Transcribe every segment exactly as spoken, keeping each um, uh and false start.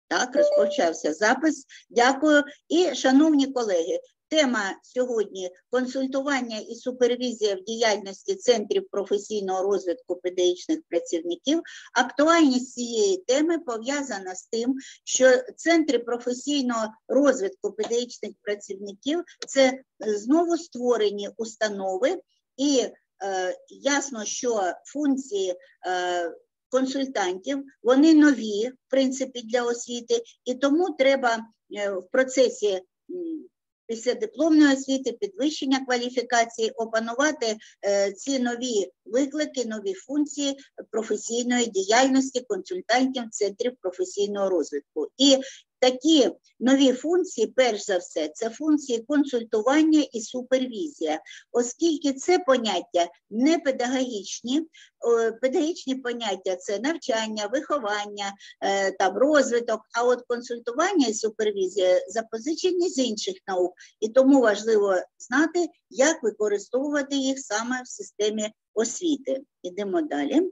Так, розпочався запис. Дякую. І, шановні колеги, тема сьогодні – консультування і супервізія в діяльності центрів професійного розвитку педагогічних працівників. Актуальність цієї теми пов'язана з тим, що центри професійного розвитку педагогічних працівників – це знову створені установи, і е, ясно, що функції е, консультантів, вони нові, в принципі, для освіти, і тому треба в процесі післядипломної освіти, підвищення кваліфікації, опанувати е, ці нові виклики, нові функції професійної діяльності консультантів центрів професійного розвитку. І такі нові функції, перш за все, це функції консультування і супервізія, оскільки це поняття не педагогічні, педагогічні поняття – це навчання, виховання, там, розвиток, а от консультування і супервізія запозичені з інших наук, і тому важливо знати, як використовувати їх саме в системі освіти. Ідемо далі.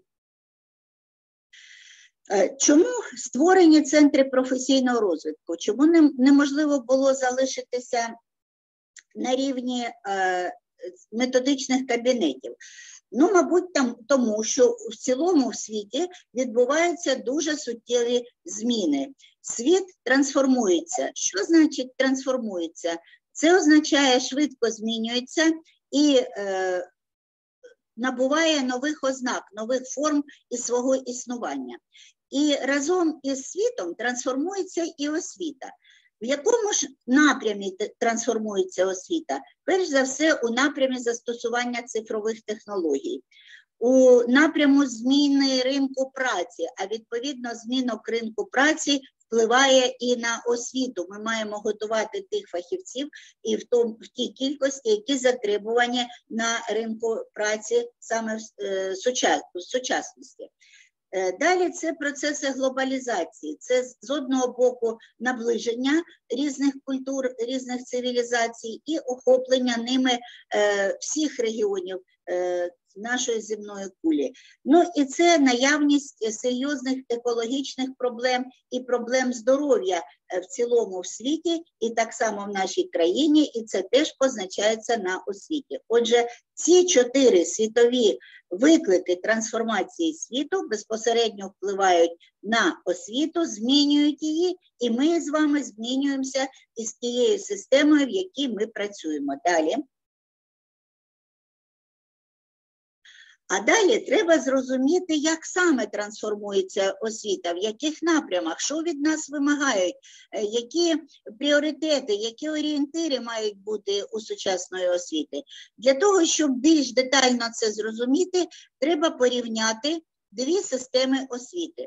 Чому створені центри професійного розвитку? Чому неможливо було залишитися на рівні е, методичних кабінетів? Ну, мабуть, там, тому що в цілому в світі відбуваються дуже суттєві зміни. Світ трансформується. Що значить трансформується? Це означає, швидко змінюється і е, набуває нових ознак, нових форм і свого існування. І разом із світом трансформується і освіта. В якому ж напрямі трансформується освіта? Перш за все, у напрямі застосування цифрових технологій, у напряму зміни ринку праці, а відповідно змінок ринку праці впливає і на освіту. Ми маємо готувати тих фахівців і в, тому, в тій кількості, які затребувані на ринку праці саме в, е, сучас, в сучасності. Далі це процеси глобалізації, це з одного боку наближення різних культур, різних цивілізацій і охоплення ними е, всіх регіонів е, нашої земної кулі. Ну і це наявність серйозних екологічних проблем і проблем здоров'я в цілому в світі, і так само в нашій країні, і це теж позначається на освіті. Отже, ці чотири світові виклики трансформації світу безпосередньо впливають на освіту, змінюють її, і ми з вами змінюємося із тією системою, в якій ми працюємо. Далі. А далі треба зрозуміти, як саме трансформується освіта, в яких напрямах, що від нас вимагають, які пріоритети, які орієнтири мають бути у сучасної освіти. Для того, щоб більш детально це зрозуміти, треба порівняти дві системи освіти.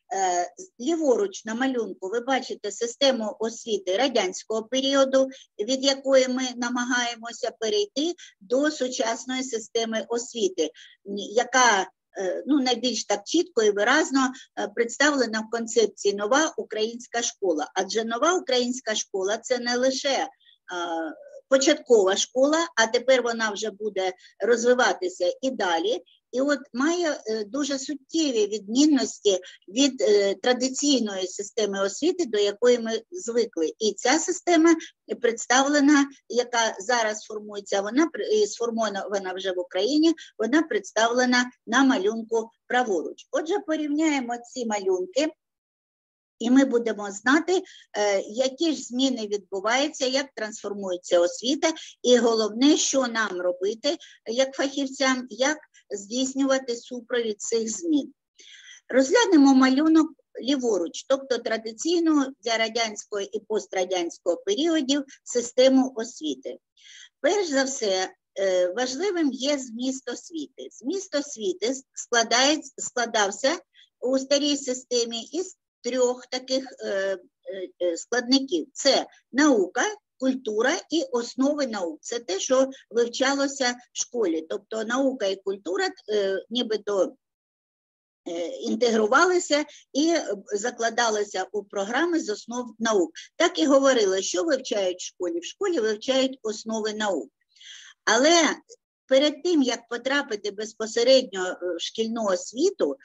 Ліворуч на малюнку ви бачите систему освіти радянського періоду, від якої ми намагаємося перейти до сучасної системи освіти, яка ну, найбільш так чітко і виразно представлена в концепції «Нова українська школа». Адже нова українська школа – це не лише початкова школа, а тепер вона вже буде розвиватися і далі. І от має дуже суттєві відмінності від е, традиційної системи освіти, до якої ми звикли. І ця система представлена, яка зараз формується, вона сформована вже в Україні, вона представлена на малюнку праворуч. Отже, порівняємо ці малюнки. І ми будемо знати, які ж зміни відбуваються, як трансформується освіта, і головне, що нам робити, як фахівцям, як здійснювати супровід цих змін. Розглянемо малюнок ліворуч, тобто традиційну для радянського і пострадянського періодів систему освіти. Перш за все, важливим є зміст освіти. Зміст освіти складався у старій системі із трьох таких е, е, складників. Це наука, культура і основи наук. Це те, що вивчалося в школі. Тобто наука і культура е, нібито е, інтегрувалися і закладалися у програми з основ наук. Так і говорили, що вивчають в школі. В школі вивчають основи наук. Але перед тим, як потрапити безпосередньо в шкільну освіту,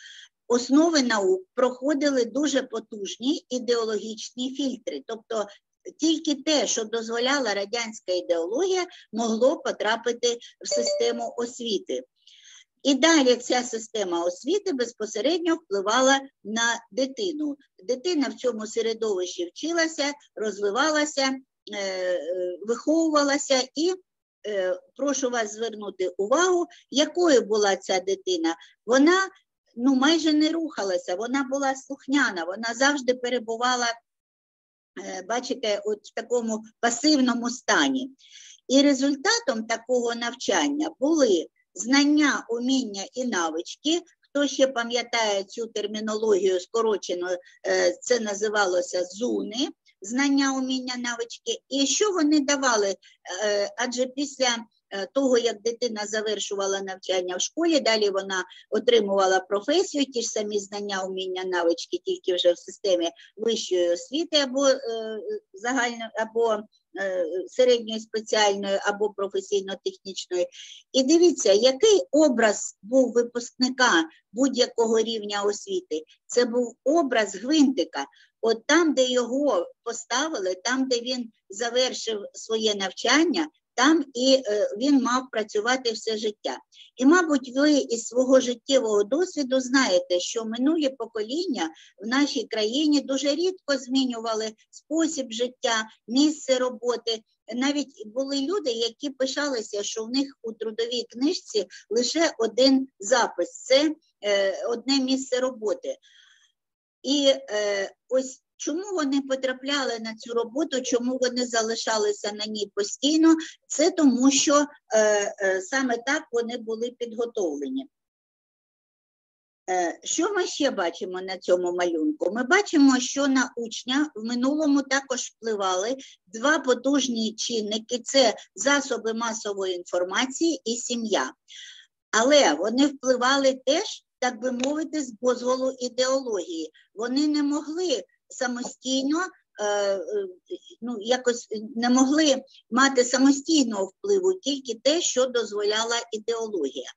основи наук проходили дуже потужні ідеологічні фільтри. Тобто тільки те, що дозволяла радянська ідеологія, могло потрапити в систему освіти. І далі ця система освіти безпосередньо впливала на дитину. Дитина в цьому середовищі вчилася, розвивалася, виховувалася і прошу вас звернути увагу, якою була ця дитина. Вона ну, майже не рухалася, вона була слухняна, вона завжди перебувала, бачите, от в такому пасивному стані. І результатом такого навчання були знання, уміння і навички. Хто ще пам'ятає цю термінологію скорочено, це називалося ЗУНи, знання, уміння, навички. І що вони давали? Адже після того, як дитина завершувала навчання в школі, далі вона отримувала професію, ті ж самі знання, уміння, навички, тільки вже в системі вищої освіти або загальної, або середньої спеціальної, або професійно-технічної. І дивіться, який образ був випускника будь-якого рівня освіти. Це був образ гвинтика. От там, де його поставили, там, де він завершив своє навчання, там і він мав працювати все життя. І, мабуть, ви із свого життєвого досвіду знаєте, що минулі покоління в нашій країні дуже рідко змінювали спосіб життя, місце роботи. Навіть були люди, які пишалися, що в них у трудовій книжці лише один запис – це одне місце роботи. І ось чому вони потрапляли на цю роботу, чому вони залишалися на ній постійно, це тому, що е, е, саме так вони були підготовлені. Е, що ми ще бачимо на цьому малюнку? Ми бачимо, що на учня в минулому також впливали два потужні чинники – це засоби масової інформації і сім'я. Але вони впливали теж, так би мовити, з дозволу ідеології. Вони не могли самостійно, ну, якось не могли мати самостійного впливу, тільки те, що дозволяла ідеологія.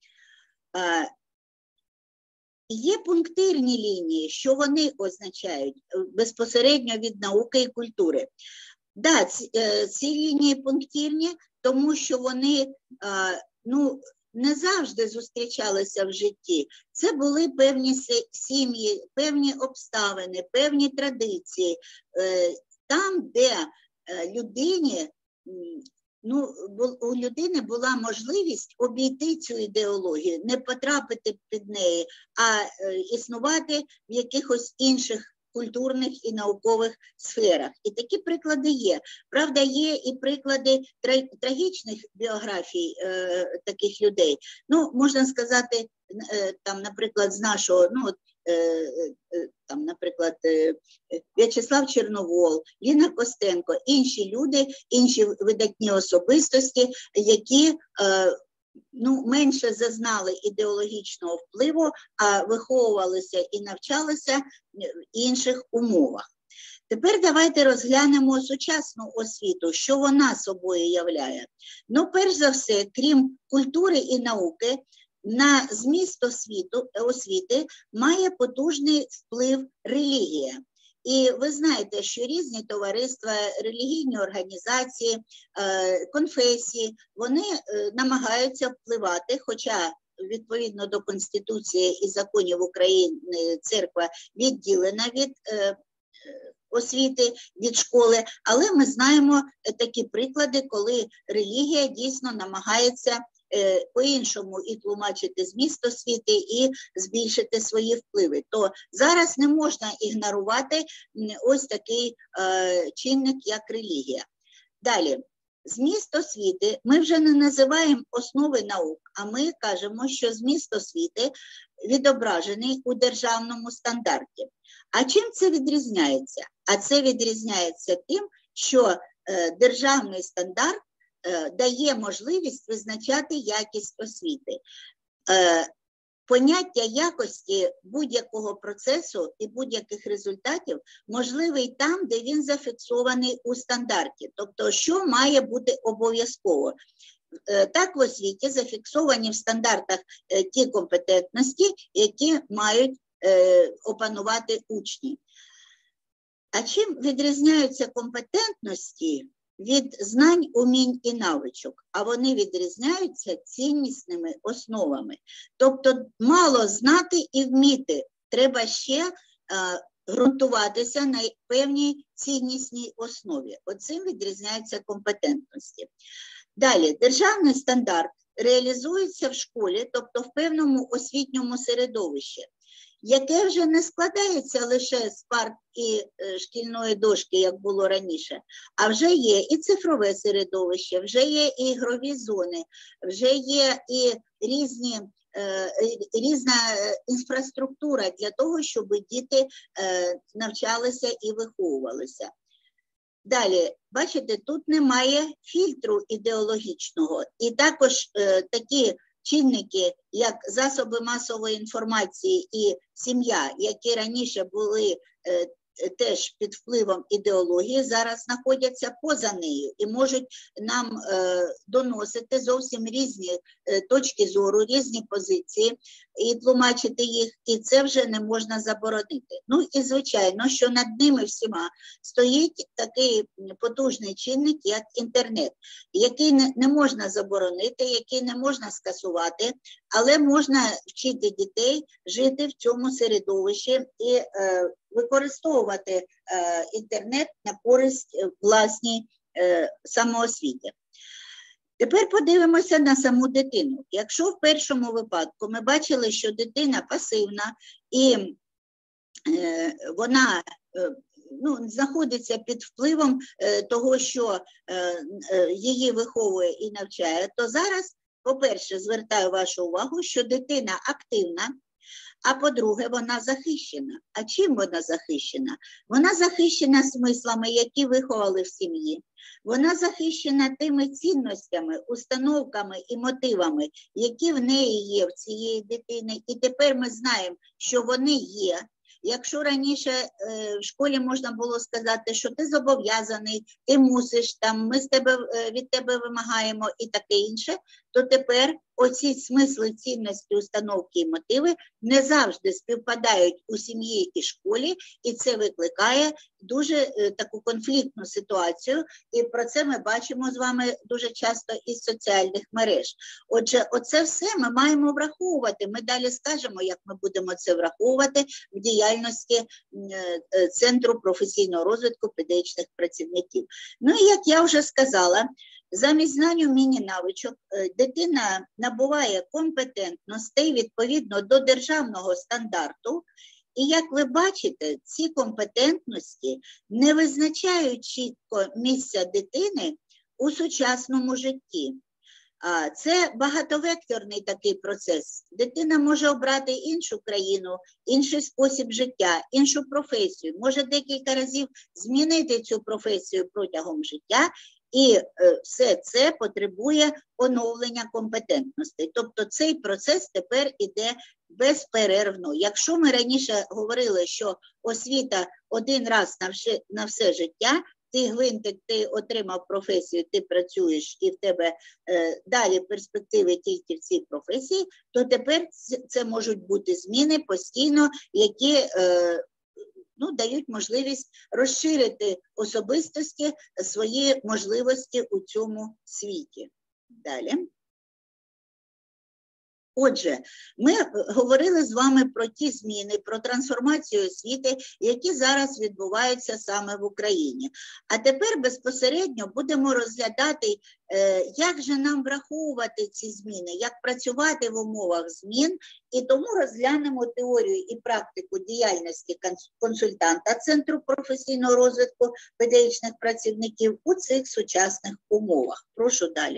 Є пунктирні лінії, що вони означають безпосередньо від науки і культури. Да, ці, ці лінії пунктирні, тому що вони, ну, не завжди зустрічалися в житті. Це були певні сім'ї, певні обставини, певні традиції. Там, де людині, ну, у людини була можливість обійти цю ідеологію, не потрапити під неї, а існувати в якихось інших культурних і наукових сферах. І такі приклади є. Правда, є і приклади трагічних біографій е, таких людей. Ну, можна сказати, е, там, наприклад, з нашого, ну, от, е, е, там, наприклад, е, В'ячеслав Чорновол, Ліна Костенко, інші люди, інші видатні особистості, які е, ну, менше зазнали ідеологічного впливу, а виховувалися і навчалися в інших умовах. Тепер давайте розглянемо сучасну освіту, що вона собою являє. Ну, перш за все, крім культури і науки, на зміст освіту, освіти має потужний вплив релігія. І ви знаєте, що різні товариства, релігійні організації, конфесії, вони намагаються впливати, хоча відповідно до Конституції і законів України церква відділена від освіти, від школи, але ми знаємо такі приклади, коли релігія дійсно намагається по-іншому і тлумачити зміст освіти, і збільшити свої впливи. То зараз не можна ігнорувати ось такий е, чинник, як релігія. Далі, зміст освіти ми вже не називаємо основи наук, а ми кажемо, що зміст освіти відображений у державному стандарті. А чим це відрізняється? А це відрізняється тим, що е, державний стандарт дає можливість визначати якість освіти. Поняття якості будь-якого процесу і будь-яких результатів можливий там, де він зафіксований у стандарті. Тобто, що має бути обов'язково. Так в освіті зафіксовані в стандартах ті компетентності, які мають е, опанувати учні. А чим відрізняються компетентності від знань, умінь і навичок? А вони відрізняються ціннісними основами. Тобто мало знати і вміти, треба ще е, ґрунтуватися на певній ціннісній основі. Оцим відрізняються компетентності. Далі, державний стандарт реалізується в школі, тобто в певному освітньому середовищі, яке вже не складається лише з парт і е, шкільної дошки, як було раніше, а вже є і цифрове середовище, вже є і ігрові зони, вже є і різні, е, різна інфраструктура для того, щоб діти е, навчалися і виховувалися. Далі, бачите, тут немає фільтру ідеологічного, і також е, такі чинники, як засоби масової інформації і сім'я, які раніше були е, теж під впливом ідеології, зараз знаходяться поза нею і можуть нам е, доносити зовсім різні е, точки зору, різні позиції і тлумачити їх, і це вже не можна заборонити. Ну і звичайно, що над ними всіма стоїть такий потужний чинник, як інтернет, який не, не можна заборонити, який не можна скасувати, але можна вчити дітей жити в цьому середовищі і е, використовувати е, інтернет на користь власній е, самоосвіті. Тепер подивимося на саму дитину. Якщо в першому випадку ми бачили, що дитина пасивна і е, вона е, ну, знаходиться під впливом е, того, що е, е, її виховує і навчає, то зараз, по-перше, звертаю вашу увагу, що дитина активна, а по-друге, вона захищена. А чим вона захищена? Вона захищена смислами, які виховали в сім'ї. Вона захищена тими цінностями, установками і мотивами, які в неї є, в цієї дитини. І тепер ми знаємо, що вони є. Якщо раніше е, в школі можна було сказати, що ти зобов'язаний, ти мусиш, там, ми з тебе, е, від тебе вимагаємо і таке інше, то тепер оці смисли, цінності, установки і мотиви не завжди співпадають у сім'ї і школі, і це викликає дуже е, таку конфліктну ситуацію, і про це ми бачимо з вами дуже часто із соціальних мереж. Отже, оце все ми маємо враховувати. Ми далі скажемо, як ми будемо це враховувати в діяльності е, Центру професійного розвитку педагогічних працівників. Ну і як я вже сказала, замість знань, умінь і навичок дитина набуває компетентностей відповідно до державного стандарту. І як ви бачите, ці компетентності не визначають чітко місця дитини у сучасному житті. Це багатовекторний такий процес. Дитина може обрати іншу країну, інший спосіб життя, іншу професію, може декілька разів змінити цю професію протягом життя, і все це потребує оновлення компетентностей. Тобто цей процес тепер іде безперервно. Якщо ми раніше говорили, що освіта один раз на все, на все життя, ти гвинтик, ти отримав професію, ти працюєш і в тебе е, далі перспективи тільки в цій професії, то тепер це, це можуть бути зміни постійно, які е, ну, дають можливість розширити особистості, свої можливості у цьому світі. Далі. Отже, ми говорили з вами про ті зміни, про трансформацію освіти, які зараз відбуваються саме в Україні. А тепер безпосередньо будемо розглядати, як же нам враховувати ці зміни, як працювати в умовах змін, і тому розглянемо теорію і практику діяльності консультанта Центру професійного розвитку педагогічних працівників у цих сучасних умовах. Прошу далі.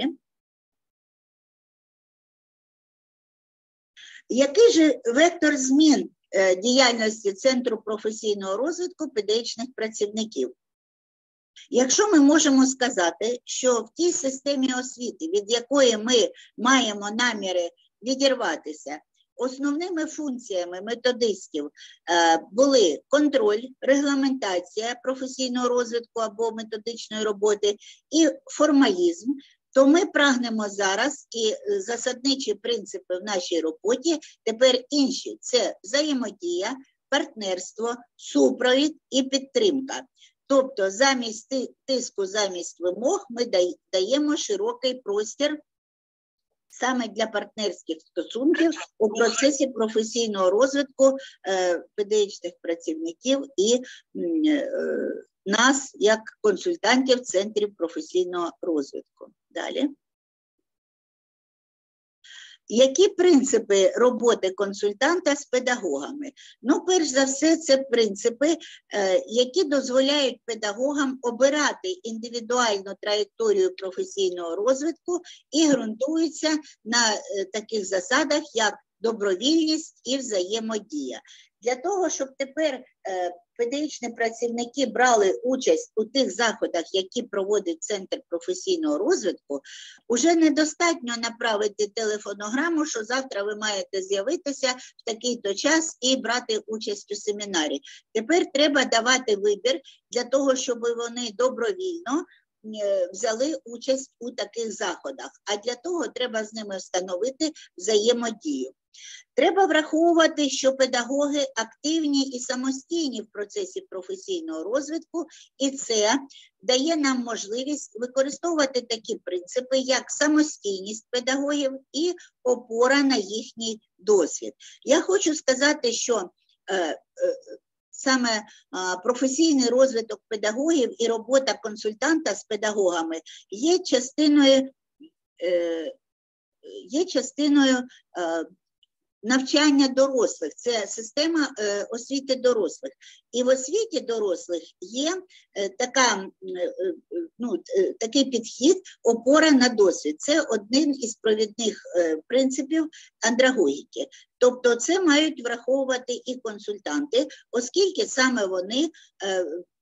Який же вектор змін е, діяльності Центру професійного розвитку педагогічних працівників? Якщо ми можемо сказати, що в тій системі освіти, від якої ми маємо наміри відірватися, основними функціями методистів е, були контроль, регламентація професійного розвитку або методичної роботи і формалізм, то ми прагнемо зараз, і засадничі принципи в нашій роботі тепер інші. Це взаємодія, партнерство, супровід і підтримка. Тобто замість тиску, замість вимог ми даємо широкий простір саме для партнерських стосунків у процесі професійного розвитку е, педагогічних працівників і е, нас, як консультантів Центрів професійного розвитку. Далі. Які принципи роботи консультанта з педагогами? Ну, перш за все, це принципи, які дозволяють педагогам обирати індивідуальну траєкторію професійного розвитку і ґрунтуються на таких засадах, як добровільність і взаємодія. Для того, щоб тепер педагогічні працівники брали участь у тих заходах, які проводить Центр професійного розвитку, уже недостатньо направити телефонограму, що завтра ви маєте з'явитися в такий-то час і брати участь у семінарі. Тепер треба давати вибір для того, щоб вони добровільно взяли участь у таких заходах, а для того треба з ними встановити взаємодію. Треба враховувати, що педагоги активні і самостійні в процесі професійного розвитку, і це дає нам можливість використовувати такі принципи, як самостійність педагогів і опора на їхній досвід. Я хочу сказати, що е, е, саме е, професійний розвиток педагогів і робота консультанта з педагогами є частиною, е, є частиною е, навчання дорослих, це система е, освіти дорослих. І в освіті дорослих є е, така, е, ну, е, такий підхід опора на досвід. Це один із провідних е, принципів андрагогіки. Тобто це мають враховувати і консультанти, оскільки саме вони е,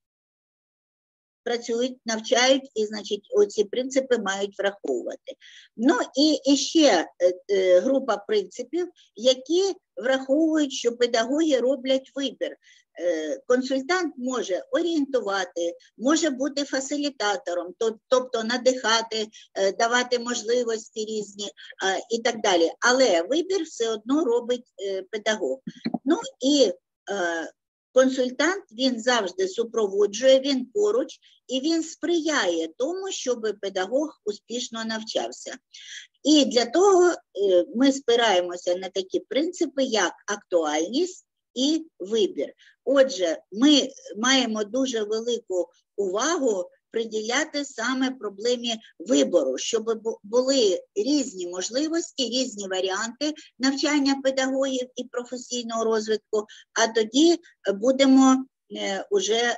працюють, навчають, і, значить, оці принципи мають враховувати. Ну, і, і ще е, група принципів, які враховують, що педагоги роблять вибір. Е, консультант може орієнтувати, може бути фасилітатором, тобто надихати, е, давати можливості різні е, і так далі. Але вибір все одно робить е, педагог. Ну, і е, консультант, він завжди супроводжує, він поруч, і він сприяє тому, щоб педагог успішно навчався. І для того ми спираємося на такі принципи, як актуальність і вибір. Отже, ми маємо дуже велику увагу приділяти саме проблемі вибору, щоб були різні можливості, різні варіанти навчання педагогів і професійного розвитку, а тоді будемо вже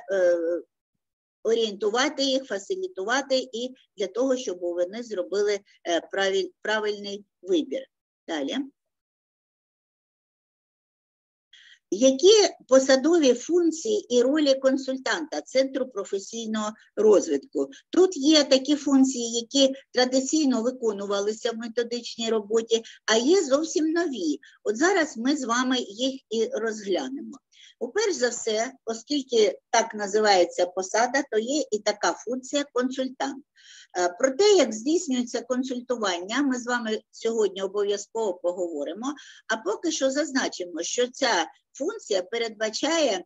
орієнтувати їх, фасилітувати і для того, щоб вони зробили правильний вибір. Далі. Які посадові функції і ролі консультанта Центру професійного розвитку? Тут є такі функції, які традиційно виконувалися в методичній роботі, а є зовсім нові. От зараз ми з вами їх і розглянемо. Уперш за все, оскільки так називається посада, то є і така функція консультант. Про те, як здійснюється консультування, ми з вами сьогодні обов'язково поговоримо, а поки що зазначимо, що ця функція передбачає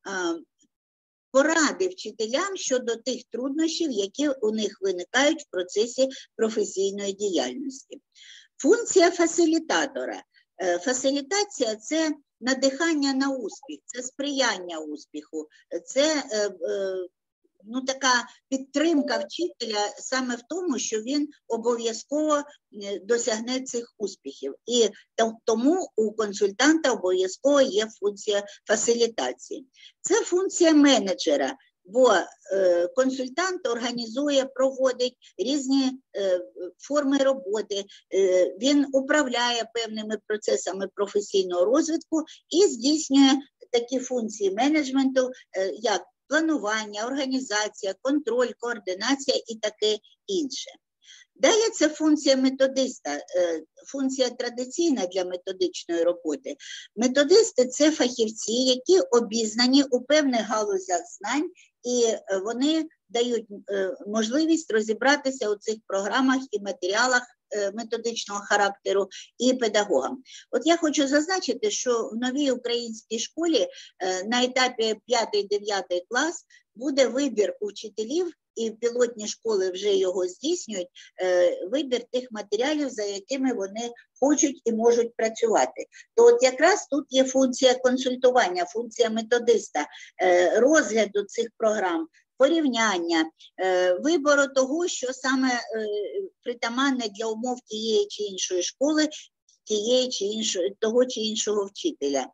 поради вчителям щодо тих труднощів, які у них виникають в процесі професійної діяльності. Функція фасилітатора. Фасилітація – це надихання на успіх, це сприяння успіху, це ну, така підтримка вчителя саме в тому, що він обов'язково досягне цих успіхів. І тому у консультанта обов'язково є функція фасилітації. Це функція менеджера, бо е, консультант організує, проводить різні е, форми роботи, е, він управляє певними процесами професійного розвитку і здійснює такі функції менеджменту, е, як планування, організація, контроль, координація і таке інше. Далі це функція методиста, функція традиційна для методичної роботи. Методисти – це фахівці, які обізнані у певних галузях знань, і вони дають можливість розібратися у цих програмах і матеріалах методичного характеру і педагогам. От я хочу зазначити, що в новій українській школі на етапі п'ятий-дев'ятий клас буде вибір учителів, і пілотні школи вже його здійснюють, вибір тих матеріалів, за якими вони хочуть і можуть працювати. То от якраз тут є функція консультування, функція методиста, розгляду цих програм, порівняння, вибору того, що саме притаманне для умов тієї чи іншої школи, тієї чи іншої, того чи іншого вчителя.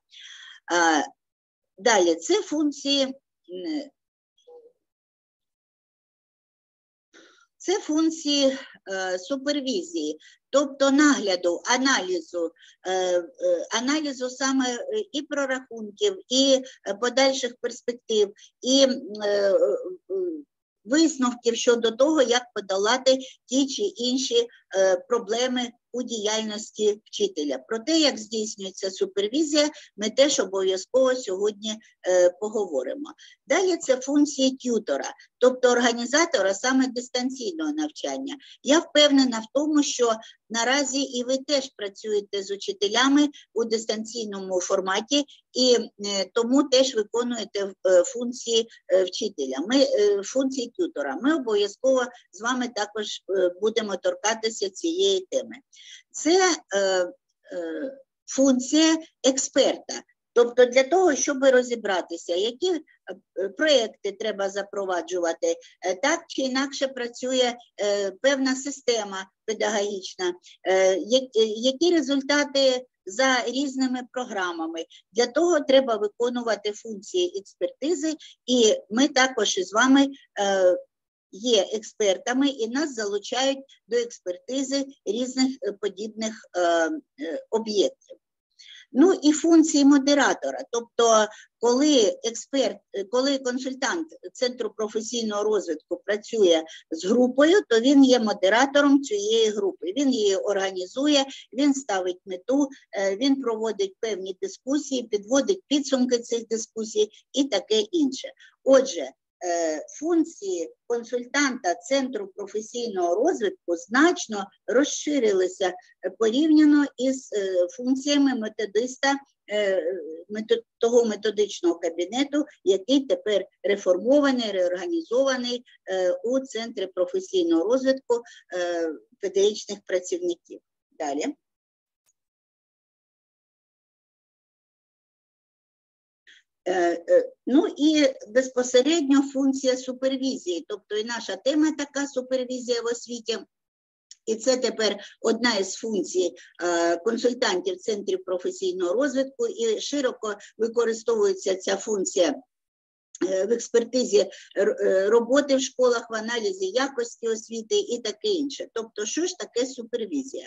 Далі, це функції Це функції е, супервізії, тобто нагляду, аналізу, е, е, аналізу саме і прорахунків, і подальших перспектив, і е, е, висновків щодо того, як подолати ті чи інші е, проблеми у діяльності вчителя. Про те, як здійснюється супервізія, ми теж обов'язково сьогодні е, поговоримо. Далі це функції т'ютора, тобто організатора саме дистанційного навчання. Я впевнена в тому, що наразі і ви теж працюєте з учителями у дистанційному форматі, і е, тому теж виконуєте е, функції е, вчителя, ми, е, функції т'ютора. Ми обов'язково з вами також е, будемо торкатися цієї теми. Це е, е, функція експерта. Тобто для того, щоб розібратися, які проєкти треба запроваджувати, так чи інакше працює е, певна система педагогічна, е, які результати за різними програмами. Для того треба виконувати функції експертизи, і ми також із вами е, є експертами, і нас залучають до експертизи різних подібних е, е, об'єктів. Ну і функції модератора, тобто коли експерт, коли консультант Центру професійного розвитку працює з групою, то він є модератором цієї групи. Він її організує, він ставить мету, він проводить певні дискусії, підводить підсумки цих дискусій і таке інше. Отже, функції консультанта Центру професійного розвитку значно розширилися порівняно із функціями методиста того методичного кабінету, який тепер реформований, реорганізований у Центрі професійного розвитку педагогічних працівників. Далі. Ну і безпосередньо функція супервізії, тобто і наша тема така супервізія в освіті, і це тепер одна із функцій консультантів Центрів професійного розвитку, і широко використовується ця функція в експертизі роботи в школах, в аналізі якості освіти і таке інше. Тобто, що ж таке супервізія?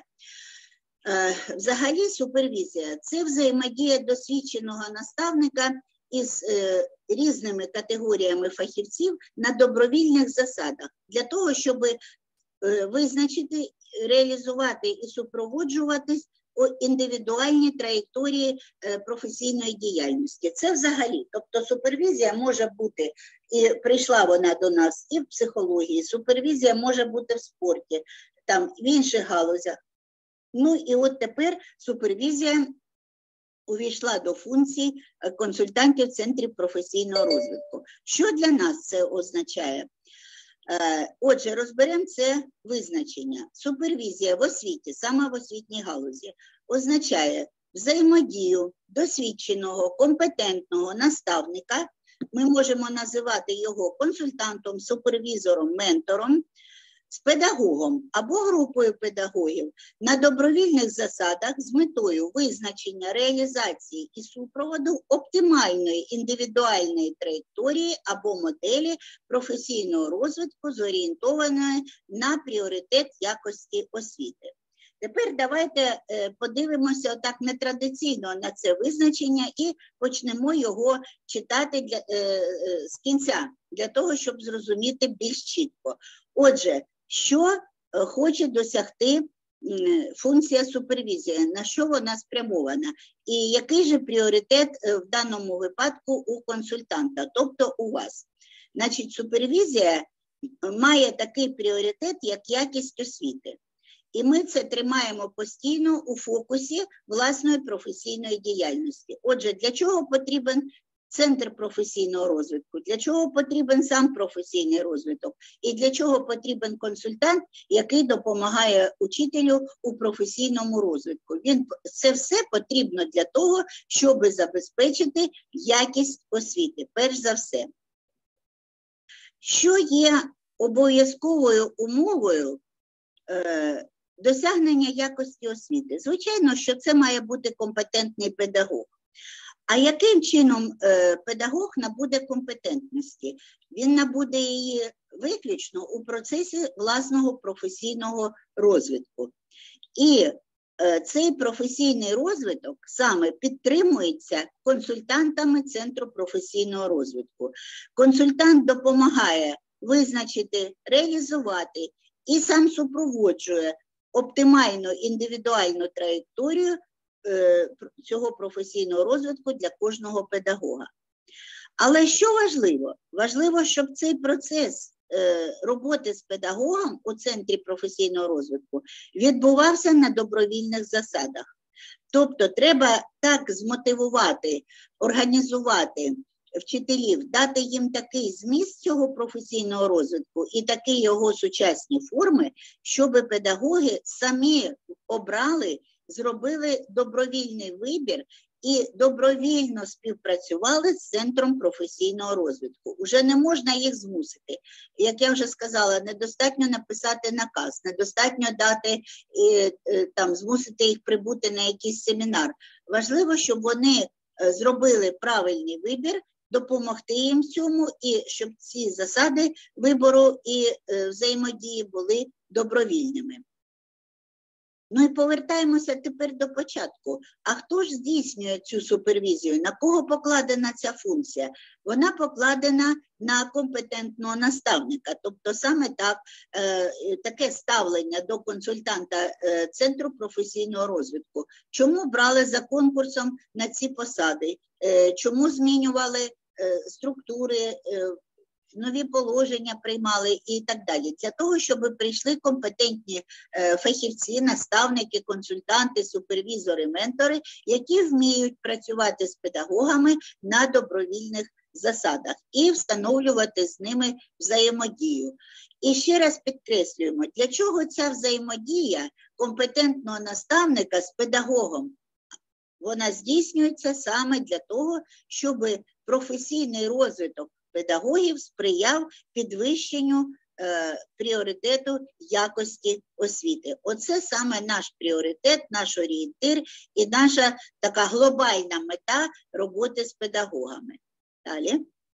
Взагалі супервізія – це взаємодія досвідченого наставника із е, різними категоріями фахівців на добровільних засадах, для того, щоб е, визначити, реалізувати і супроводжуватись у індивідуальній траєкторії е, професійної діяльності. Це взагалі, тобто супервізія може бути, і прийшла вона до нас і в психології, супервізія може бути в спорті, там, в інших галузях. Ну і от тепер супервізія увійшла до функцій консультантів Центрів професійного розвитку. Що для нас це означає? Отже, розберемо це визначення. Супервізія в освіті, саме в освітній галузі, означає взаємодію досвідченого, компетентного наставника, ми можемо називати його консультантом, супервізором, ментором, з педагогом або групою педагогів на добровільних засадах з метою визначення, реалізації і супроводу оптимальної індивідуальної траєкторії або моделі професійного розвитку, зорієнтованої на пріоритет якості освіти. Тепер давайте подивимося отак нетрадиційно на це визначення і почнемо його читати для, з кінця, для того, щоб зрозуміти більш чітко. Отже, що хоче досягти функція супервізії, на що вона спрямована, і який же пріоритет в даному випадку у консультанта, тобто у вас. Значить, супервізія має такий пріоритет, як якість освіти. І ми це тримаємо постійно у фокусі власної професійної діяльності. Отже, для чого потрібен центр професійного розвитку, для чого потрібен сам професійний розвиток і для чого потрібен консультант, який допомагає учителю у професійному розвитку. Він, це все потрібно для того, щоб забезпечити якість освіти, перш за все. Що є обов'язковою умовою е, досягнення якості освіти? Звичайно, що це має бути компетентний педагог. А яким чином е, педагог набуде компетентності? Він набуде її виключно у процесі власного професійного розвитку. І е, цей професійний розвиток саме підтримується консультантами Центру професійного розвитку. Консультант допомагає визначити, реалізувати і сам супроводжує оптимальну індивідуальну траєкторію цього професійного розвитку для кожного педагога. Але що важливо? Важливо, щоб цей процес роботи з педагогом у Центрі професійного розвитку відбувався на добровільних засадах. Тобто треба так змотивувати, організувати вчителів, дати їм такий зміст цього професійного розвитку і такі його сучасні форми, щоб педагоги самі обрали, зробили добровільний вибір і добровільно співпрацювали з Центром професійного розвитку. Уже не можна їх змусити. Як я вже сказала, недостатньо написати наказ, недостатньо дати, там, змусити їх прибути на якийсь семінар. Важливо, щоб вони зробили правильний вибір, допомогти їм в цьому, і щоб ці засади вибору і взаємодії були добровільними. Ну і повертаємося тепер до початку. А хто ж здійснює цю супервізію? На кого покладена ця функція? Вона покладена на компетентного наставника. Тобто саме так, е, таке ставлення до консультанта е, Центру професійного розвитку. Чому брали за конкурсом на ці посади? Е, чому змінювали е, структури, е, нові положення приймали і так далі. Для того, щоб прийшли компетентні е, фахівці, наставники, консультанти, супервізори, ментори, які вміють працювати з педагогами на добровільних засадах і встановлювати з ними взаємодію. І ще раз підкреслюємо, для чого ця взаємодія компетентного наставника з педагогом? Вона здійснюється саме для того, щоб професійний розвиток педагогів сприяв підвищенню е, пріоритету якості освіти. Оце саме наш пріоритет, наш орієнтир і наша така глобальна мета роботи з педагогами. Далі.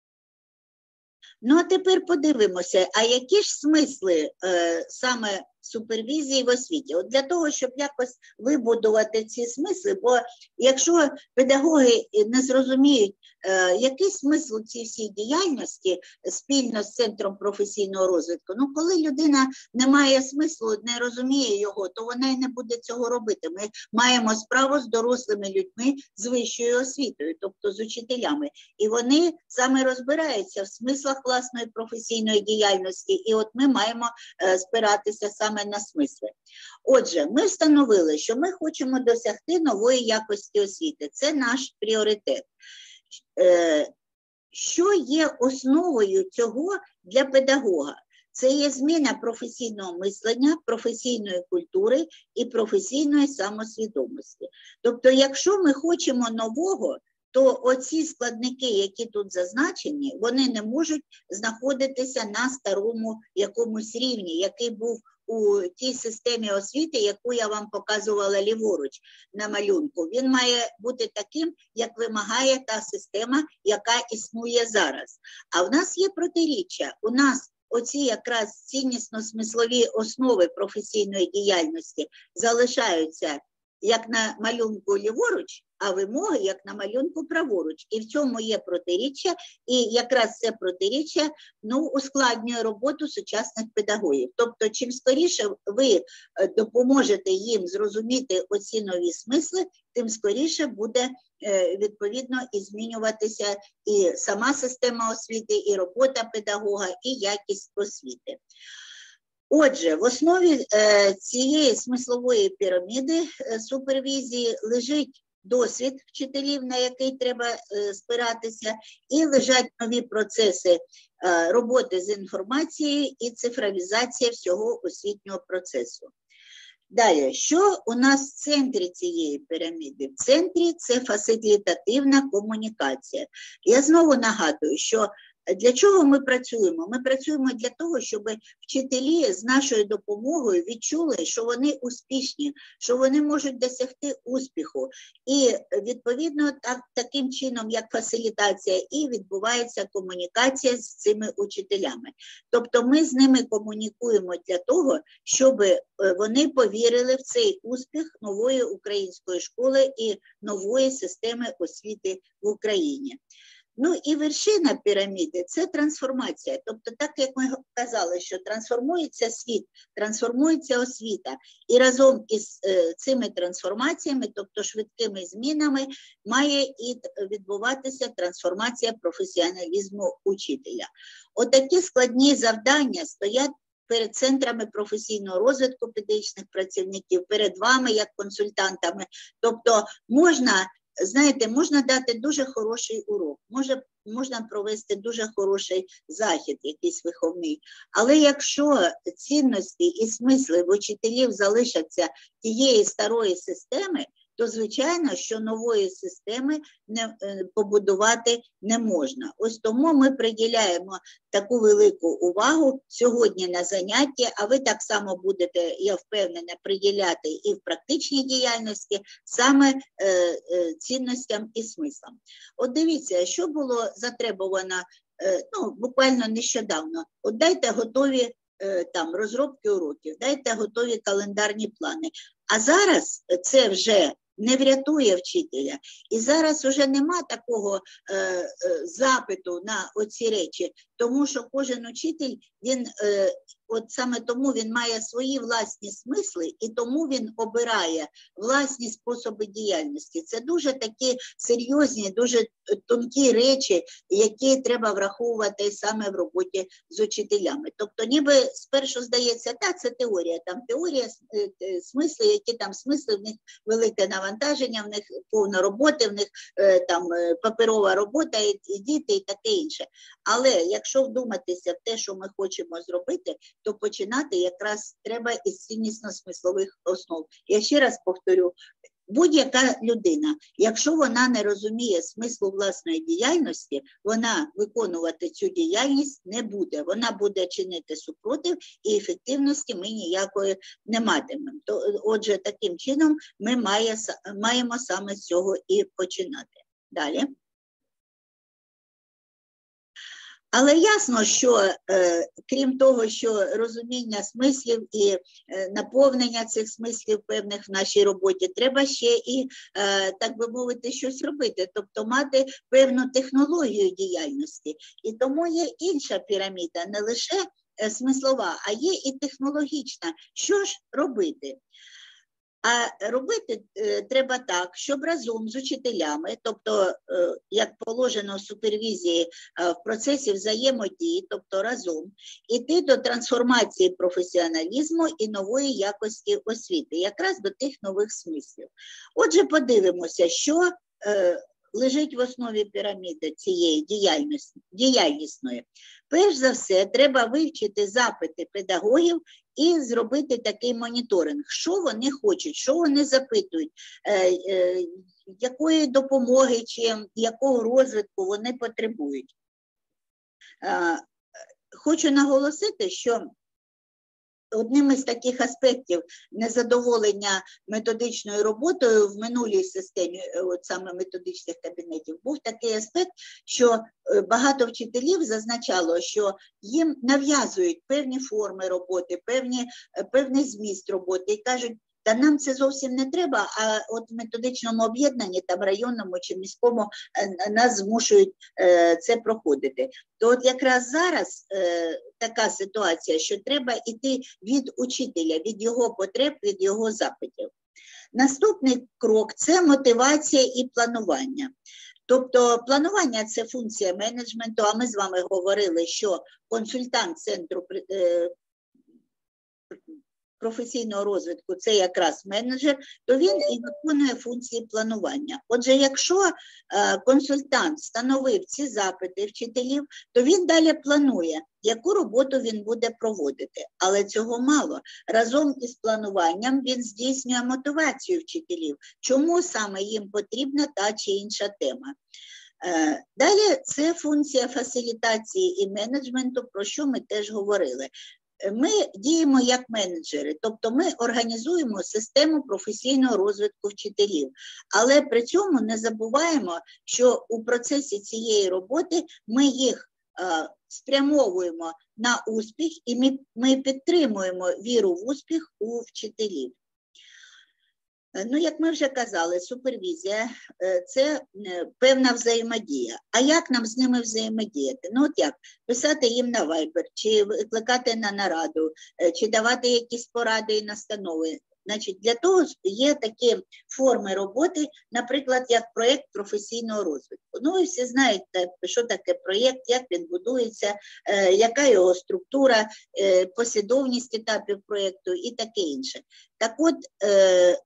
Ну, а тепер подивимося, а які ж смисли е, саме супервізії в освіті? От для того, щоб якось вибудувати ці смисли, бо якщо педагоги не зрозуміють, е, який смисл цій всій діяльності спільно з Центром професійного розвитку, ну, коли людина не має смислу, не розуміє його, то вона і не буде цього робити. Ми маємо справу з дорослими людьми з вищою освітою, тобто з учителями. І вони саме розбираються в смислах власної професійної діяльності, і от ми маємо е, спиратися саме на смисли. Отже, ми встановили, що ми хочемо досягти нової якості освіти. Це наш пріоритет. Е, що є основою цього для педагога? Це є зміна професійного мислення, професійної культури і професійної самосвідомості. Тобто, якщо ми хочемо нового, то оці складники, які тут зазначені, вони не можуть знаходитися на старому якомусь рівні, який був у тій системі освіти, яку я вам показувала ліворуч на малюнку. Він має бути таким, як вимагає та система, яка існує зараз. А в нас є протиріччя. У нас оці якраз ціннісно-смислові основи професійної діяльності залишаються як на малюнку ліворуч, а вимоги, як на малюнку, праворуч. І в цьому є протиріччя, і якраз це протиріччя ну, ускладнює роботу сучасних педагогів. Тобто, чим скоріше ви допоможете їм зрозуміти оці нові смисли, тим скоріше буде відповідно і змінюватися і сама система освіти, і робота педагога, і якість освіти. Отже, в основі е, цієї смислової піраміди е, супервізії лежить досвід вчителів, на який треба е, спиратися, і лежать нові процеси е, роботи з інформацією і цифровізація всього освітнього процесу. Далі, що у нас в центрі цієї піраміди? В центрі це фасилітативна комунікація. Я знову нагадую, що для чого ми працюємо? Ми працюємо для того, щоб вчителі з нашою допомогою відчули, що вони успішні, що вони можуть досягти успіху. І, відповідно, так, таким чином, як фасилітація, і відбувається комунікація з цими учителями. Тобто ми з ними комунікуємо для того, щоб вони повірили в цей успіх нової української школи і нової системи освіти в Україні. Ну і вершина піраміди – це трансформація. Тобто, так як ми казали, що трансформується світ, трансформується освіта. І разом із е, цими трансформаціями, тобто швидкими змінами, має і відбуватися трансформація професіоналізму учителя. Отакі складні завдання стоять перед центрами професійного розвитку педагогічних працівників, перед вами як консультантами. Тобто можна... Знаєте, можна дати дуже хороший урок, може, можна провести дуже хороший захід, якийсь виховний. Але якщо цінності і смисли в учителів залишаться тієї старої системи, то, звичайно, що нової системи не, побудувати не можна. Ось тому ми приділяємо таку велику увагу сьогодні на занятті, а ви так само будете, я впевнена, приділяти і в практичній діяльності саме е, е, цінностям і смислам. От дивіться, що було затребувано е, ну, буквально нещодавно. От дайте готові е, там, розробки уроків, дайте готові календарні плани. А зараз це вже не врятує вчителя. І зараз вже нема такого е, е, запиту на оці речі, тому що кожен учитель, він, е, от саме тому він має свої власні смисли, і тому він обирає власні способи діяльності. Це дуже такі серйозні, дуже тонкі речі, які треба враховувати саме в роботі з учителями. Тобто ніби спершу здається, та, це теорія, там теорія, смисли, які там смисли, в них велике навантаження, в них повно роботи, в них е, там паперова робота, і, і діти, і таке інше. Але якщо вдуматися в те, що ми хочемо зробити, то починати якраз треба із ціннісно-смислових основ. Я ще раз повторю, будь-яка людина, якщо вона не розуміє смислу власної діяльності, вона виконувати цю діяльність не буде. Вона буде чинити супротив, і ефективності ми ніякої не матимемо. То, отже, таким чином ми має, маємо саме з цього і починати. Далі. Але ясно, що е, крім того, що розуміння смислів і е, наповнення цих смислів певних в нашій роботі, треба ще і, е, так би мовити, щось робити, тобто мати певну технологію діяльності. І тому є інша піраміда, не лише е, смислова, а є і технологічна. Що ж робити? А робити е, треба так, щоб разом з учителями, тобто, е, як положено в супервізії е, в процесі взаємодії, тобто разом, іти до трансформації професіоналізму і нової якості освіти, якраз до тих нових смислів. Отже, подивимося, що е, лежить в основі піраміди цієї діяльності, діяльнісної. Перш за все, треба вивчити запити педагогів і зробити такий моніторинг, що вони хочуть, що вони запитують, е, е, якої допомоги чи якого розвитку вони потребують. Е, хочу наголосити, що одним із таких аспектів незадоволення методичною роботою в минулій системі, от саме методичних кабінетів, був такий аспект, що багато вчителів зазначало, що їм нав'язують певні форми роботи, певні, певний зміст роботи і кажуть, Та нам це зовсім не треба, а от в методичному об'єднанні, там районному чи міському, нас змушують це проходити. То от якраз зараз така ситуація, що треба йти від учителя, від його потреб, від його запитів. Наступний крок – це мотивація і планування. Тобто планування – це функція менеджменту, а ми з вами говорили, що консультант центру професійного розвитку – це якраз менеджер, то він і виконує функції планування. Отже, якщо е, консультант встановив ці запити вчителів, то він далі планує, яку роботу він буде проводити. Але цього мало. Разом із плануванням він здійснює мотивацію вчителів, чому саме їм потрібна та чи інша тема. Е, далі це функція фасилітації і менеджменту, про що ми теж говорили. Ми діємо як менеджери, тобто ми організуємо систему професійного розвитку вчителів, але при цьому не забуваємо, що у процесі цієї роботи ми їх е, спрямовуємо на успіх і ми, ми підтримуємо віру в успіх у вчителів. Ну, як ми вже казали, супервізія – це певна взаємодія. А як нам з ними взаємодіяти? Ну, от як? Писати їм на Viber, чи викликати на нараду, чи давати якісь поради і настанови. Значить, для того є такі форми роботи, наприклад, як проєкт професійного розвитку. Ну, ви всі знаєте, що таке проєкт, як він будується, е, яка його структура, е, послідовність етапів проєкту і таке інше. Так от, е,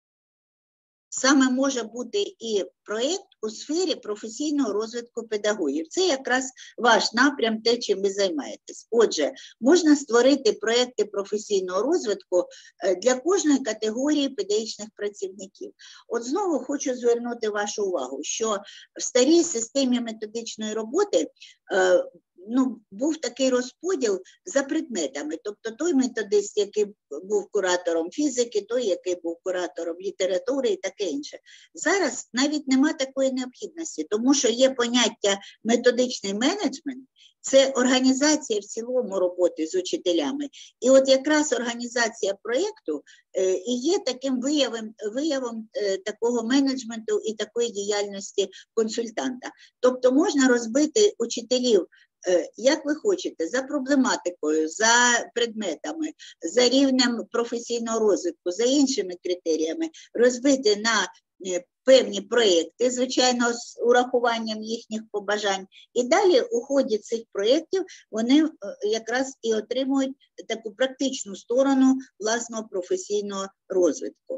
саме може бути і проєкт у сфері професійного розвитку педагогів. Це якраз ваш напрям, те, чим ви займаєтесь. Отже, можна створити проєкти професійного розвитку для кожної категорії педагогічних працівників. От знову хочу звернути вашу увагу, що в старій системі методичної роботи ну, був такий розподіл за предметами. Тобто той методист, який був куратором фізики, той, який був куратором літератури і таке інше. Зараз навіть нема такої необхідності, тому що є поняття методичний менеджмент, це організація в цілому роботи з учителями. І от якраз організація проєкту е, і є таким виявом, виявом е, такого менеджменту і такої діяльності консультанта. Тобто можна розбити учителів, як ви хочете, за проблематикою, за предметами, за рівнем професійного розвитку, за іншими критеріями, розбити на певні проєкти, звичайно, з урахуванням їхніх побажань. І далі у ході цих проєктів вони якраз і отримують таку практичну сторону власного професійного розвитку.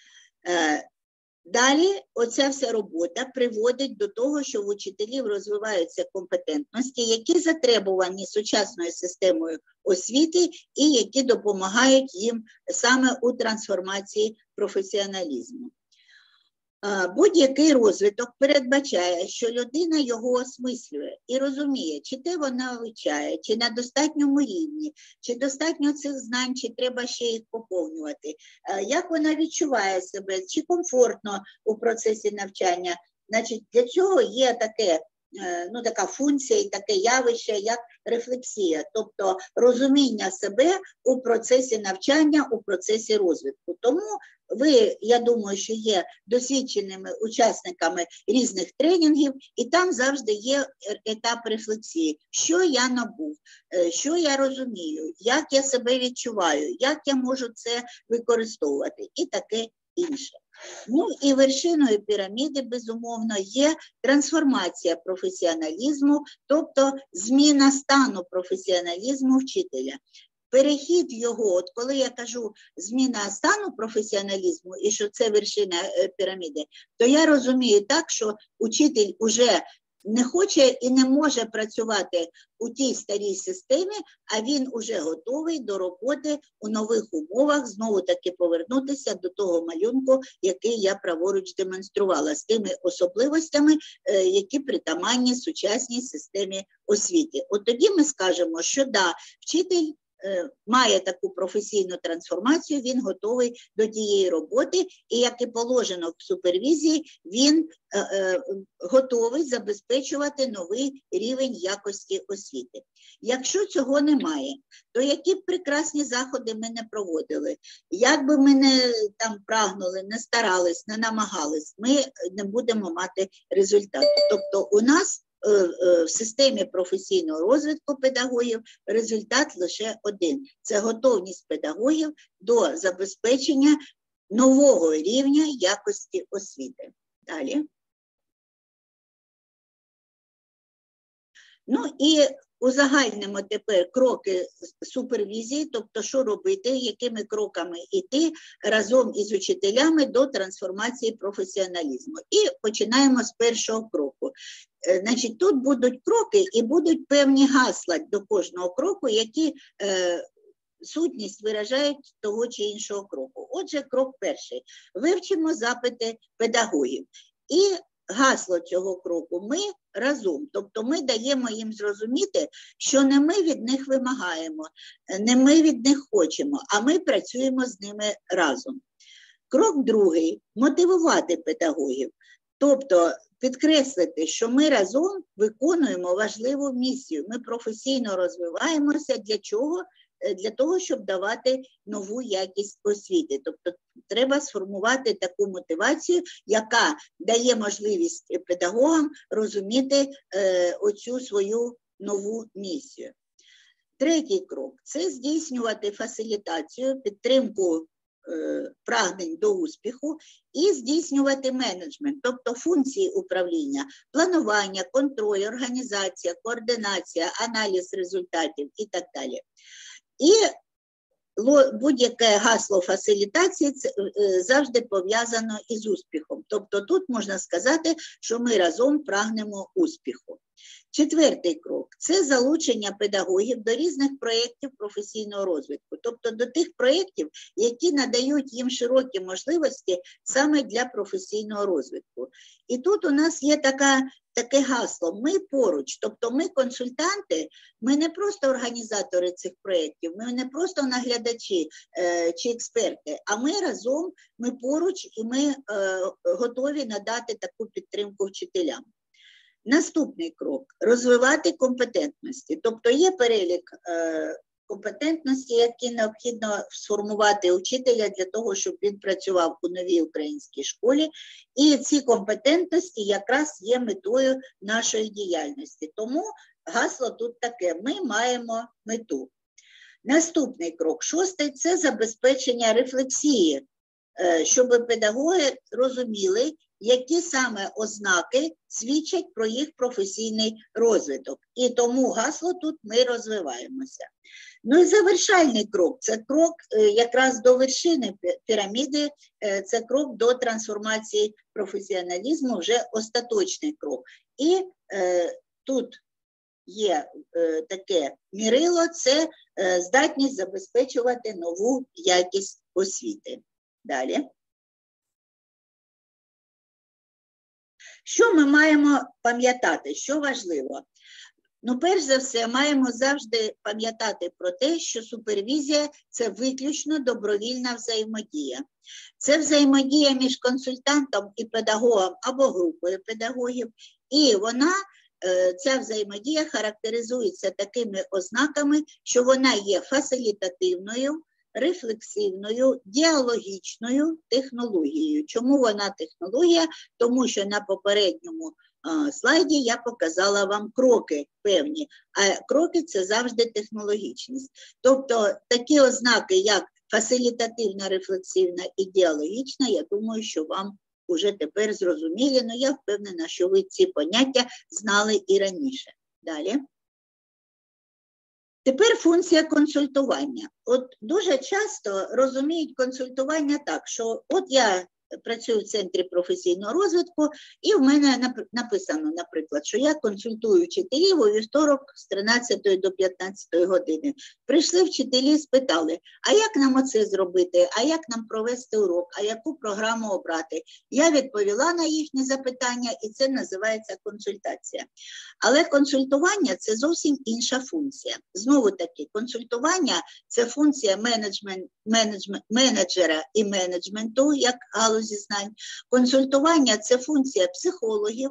Далі оця вся робота приводить до того, що в учителів розвиваються компетентності, які затребувані сучасною системою освіти і які допомагають їм саме у трансформації професіоналізму. Будь-який розвиток передбачає, що людина його осмислює і розуміє, чи те вона вивчає, чи на достатньому рівні, чи достатньо цих знань, чи треба ще їх поповнювати, як вона відчуває себе, чи комфортно у процесі навчання. Значить, для цього є таке, ну, така функція і таке явище, як рефлексія, тобто розуміння себе у процесі навчання, у процесі розвитку. Тому ви, я думаю, що є досвідченими учасниками різних тренінгів, і там завжди є етап рефлексії. Що я набув, що я розумію, як я себе відчуваю, як я можу це використовувати і таке інше. Ну і вершиною піраміди, безумовно, є трансформація професіоналізму, тобто зміна стану професіоналізму вчителя. Перехід його, от коли я кажу зміна стану професіоналізму і що це вершина піраміди, то я розумію так, що учитель уже не хоче і не може працювати у тій старій системі, а він уже готовий до роботи у нових умовах, знову-таки повернутися до того малюнку, який я праворуч демонструвала, з тими особливостями, які притаманні сучасній системі освіти. От тоді ми скажемо, що да, вчитель має таку професійну трансформацію, він готовий до тієї роботи, і, як і положено в супервізії, він е, е, готовий забезпечувати новий рівень якості освіти. Якщо цього немає, то які б прекрасні заходи ми не проводили, як би ми не там прагнули, не старались, не намагались, ми не будемо мати результату. Тобто у нас в системі професійного розвитку педагогів результат лише один – це готовність педагогів до забезпечення нового рівня якості освіти. Далі. Ну і узагальнимо тепер кроки супервізії, тобто що робити, якими кроками йти разом із учителями до трансформації професіоналізму. І починаємо з першого кроку. Значить, тут будуть кроки і будуть певні гасла до кожного кроку, які е, сутність виражають того чи іншого кроку. Отже, крок перший. Вивчимо запити педагогів. І гасло цього кроку ми разом, тобто ми даємо їм зрозуміти, що не ми від них вимагаємо, не ми від них хочемо, а ми працюємо з ними разом. Крок другий – мотивувати педагогів, тобто підкреслити, що ми разом виконуємо важливу місію, ми професійно розвиваємося. Для чого? Для того, щоб давати нову якість освіти. Тобто треба сформувати таку мотивацію, яка дає можливість педагогам розуміти е, оцю свою нову місію. Третій крок – це здійснювати фасилітацію, підтримку е, прагнень до успіху і здійснювати менеджмент, тобто функції управління, планування, контроль, організація, координація, аналіз результатів і так далі. І будь-яке гасло фасилітації завжди пов'язано із успіхом. Тобто тут можна сказати, що ми разом прагнемо успіху. Четвертий крок – це залучення педагогів до різних проєктів професійного розвитку, тобто до тих проєктів, які надають їм широкі можливості саме для професійного розвитку. І тут у нас є така, таке гасло «Ми поруч», тобто ми консультанти, ми не просто організатори цих проєктів, ми не просто наглядачі е, чи експерти, а ми разом, ми поруч і ми е, готові надати таку підтримку вчителям. Наступний крок – розвивати компетентності. Тобто є перелік е, компетентності, які необхідно сформувати учителя для того, щоб він працював у новій українській школі. І ці компетентності якраз є метою нашої діяльності. Тому гасло тут таке – ми маємо мету. Наступний крок, шостий – це забезпечення рефлексії, е, щоб педагоги розуміли, які саме ознаки свідчать про їх професійний розвиток. І тому гасло тут «Ми розвиваємося». Ну і завершальний крок – це крок якраз до вершини піраміди, це крок до трансформації професіоналізму, вже остаточний крок. І е, тут є е, таке мірило – це е, здатність забезпечувати нову якість освіти. Далі. Що ми маємо пам'ятати, що важливо? Ну, перш за все, маємо завжди пам'ятати про те, що супервізія – це виключно добровільна взаємодія. Це взаємодія між консультантом і педагогом або групою педагогів, і вона, ця взаємодія характеризується такими ознаками, що вона є фасилітативною, рефлексивною, діалогічною технологією. Чому вона технологія? Тому що на попередньому а, слайді я показала вам кроки певні, а кроки – це завжди технологічність. Тобто такі ознаки, як фасилітативна, рефлексивна і діалогічна, я думаю, що вам уже тепер зрозумілі, але я впевнена, що ви ці поняття знали і раніше. Далі. Тепер функція консультування. От дуже часто розуміють консультування так, що от я працюю в Центрі професійного розвитку, і в мене написано, наприклад, що я консультую вчителів у вівторок з тринадцятої до п'ятнадцятої години. Прийшли вчителі, спитали, а як нам оце зробити, а як нам провести урок, а яку програму обрати. Я відповіла на їхні запитання, і це називається консультація. Але консультування – це зовсім інша функція. Знову таки, консультування – це функція менеджмент, менеджмент, менеджера і менеджменту, як галузі знань. Консультування – це функція психологів,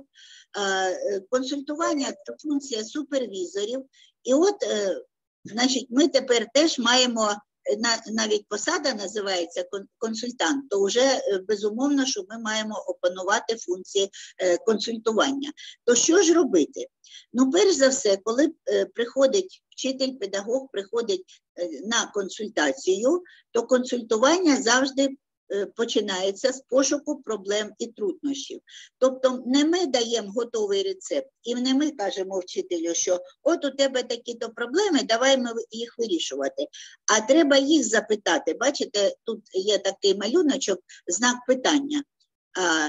консультування – це функція супервізорів. І от, значить, ми тепер теж маємо, навіть посада називається консультант, то вже безумовно, що ми маємо опанувати функції консультування. То що ж робити? Ну, перш за все, коли приходить вчитель, педагог, приходить на консультацію, то консультування завжди починається з пошуку проблем і труднощів. Тобто не ми даємо готовий рецепт, і не ми кажемо вчителю, що от у тебе такі-то проблеми, давай ми їх вирішувати. А треба їх запитати. Бачите, тут є такий малюночок, знак питання а,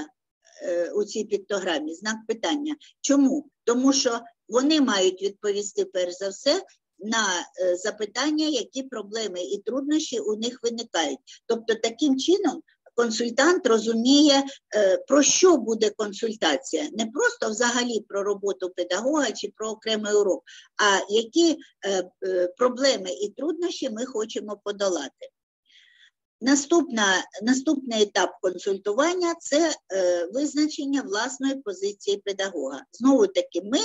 у цій піктограмі, знак питання. Чому? Тому що вони мають відповісти перш за все на запитання, які проблеми і труднощі у них виникають. Тобто таким чином консультант розуміє, про що буде консультація. Не просто взагалі про роботу педагога чи про окремий урок, а які проблеми і труднощі ми хочемо подолати. Наступна, наступний етап консультування – це визначення власної позиції педагога. Знову таки, ми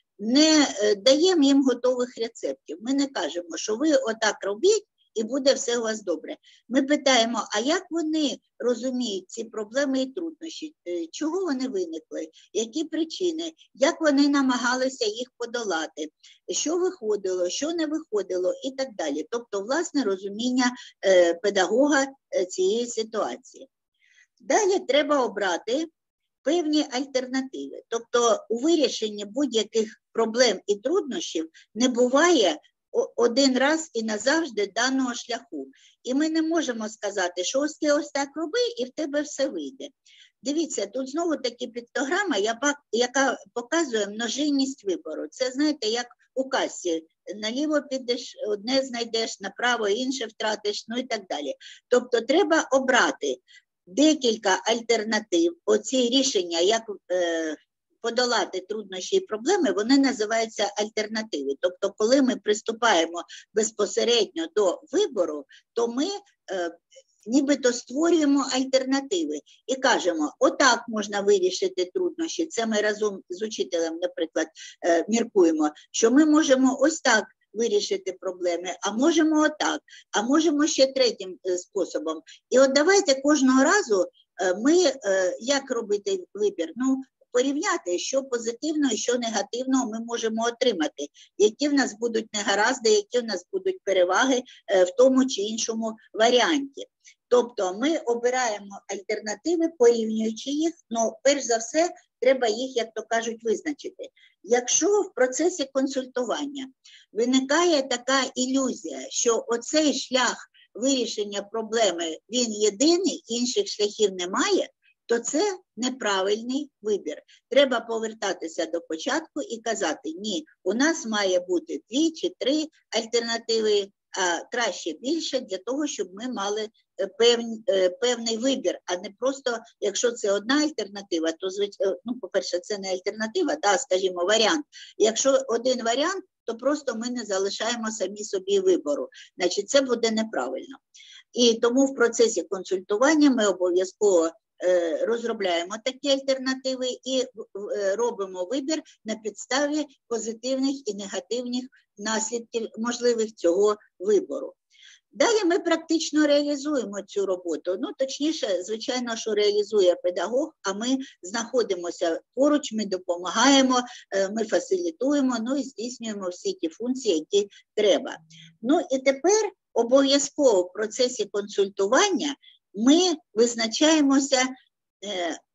не даємо їм готових рецептів. Ми не кажемо, що ви отак робіть і буде все у вас добре. Ми питаємо, а як вони розуміють ці проблеми і труднощі, чого вони виникли, які причини, як вони намагалися їх подолати, що виходило, що не виходило і так далі. Тобто, власне, розуміння педагога цієї ситуації. Далі треба обрати певні альтернативи. Тобто у вирішенні будь-яких проблем і труднощів не буває один раз і назавжди даного шляху. І ми не можемо сказати, що ось ти ось так роби і в тебе все вийде. Дивіться, тут знову таки піктограма, яка показує множинність вибору. Це, знаєте, як у касі. Наліво підеш, одне знайдеш, направо інше втратиш, ну і так далі. Тобто треба обрати декілька альтернатив. Оці рішення, як е, подолати труднощі і проблеми, вони називаються альтернативи. Тобто, коли ми приступаємо безпосередньо до вибору, то ми е, нібито створюємо альтернативи і кажемо, отак можна вирішити труднощі. Це ми разом з учителем, наприклад, е, міркуємо, що ми можемо ось так вирішити проблеми, а можемо отак, а можемо ще третім способом. І от давайте кожного разу ми, як робити вибір? Ну, порівняти, що позитивного і що негативного ми можемо отримати, які в нас будуть негаразди, які в нас будуть переваги в тому чи іншому варіанті. Тобто ми обираємо альтернативи, порівнюючи їх, але перш за все треба їх, як то кажуть, визначити. Якщо в процесі консультування виникає така ілюзія, що оцей шлях вирішення проблеми, він єдиний, інших шляхів немає, то це неправильний вибір. Треба повертатися до початку і казати, ні, у нас має бути дві чи три альтернативи, а краще більше, для того, щоб ми мали певний, певний вибір, а не просто, якщо це одна альтернатива, то, ну, по-перше, це не альтернатива, да, скажімо, варіант. Якщо один варіант, то просто ми не залишаємо самі собі вибору. Значить, це буде неправильно. І тому в процесі консультування ми обов'язково розробляємо такі альтернативи і робимо вибір на підставі позитивних і негативних наслідків можливих цього вибору. Далі ми практично реалізуємо цю роботу. Ну, точніше, звичайно, що реалізує педагог, а ми знаходимося поруч, ми допомагаємо, ми фасилітуємо, ну і здійснюємо всі ті функції, які треба. Ну і тепер обов'язково в процесі консультування ми визначаємося,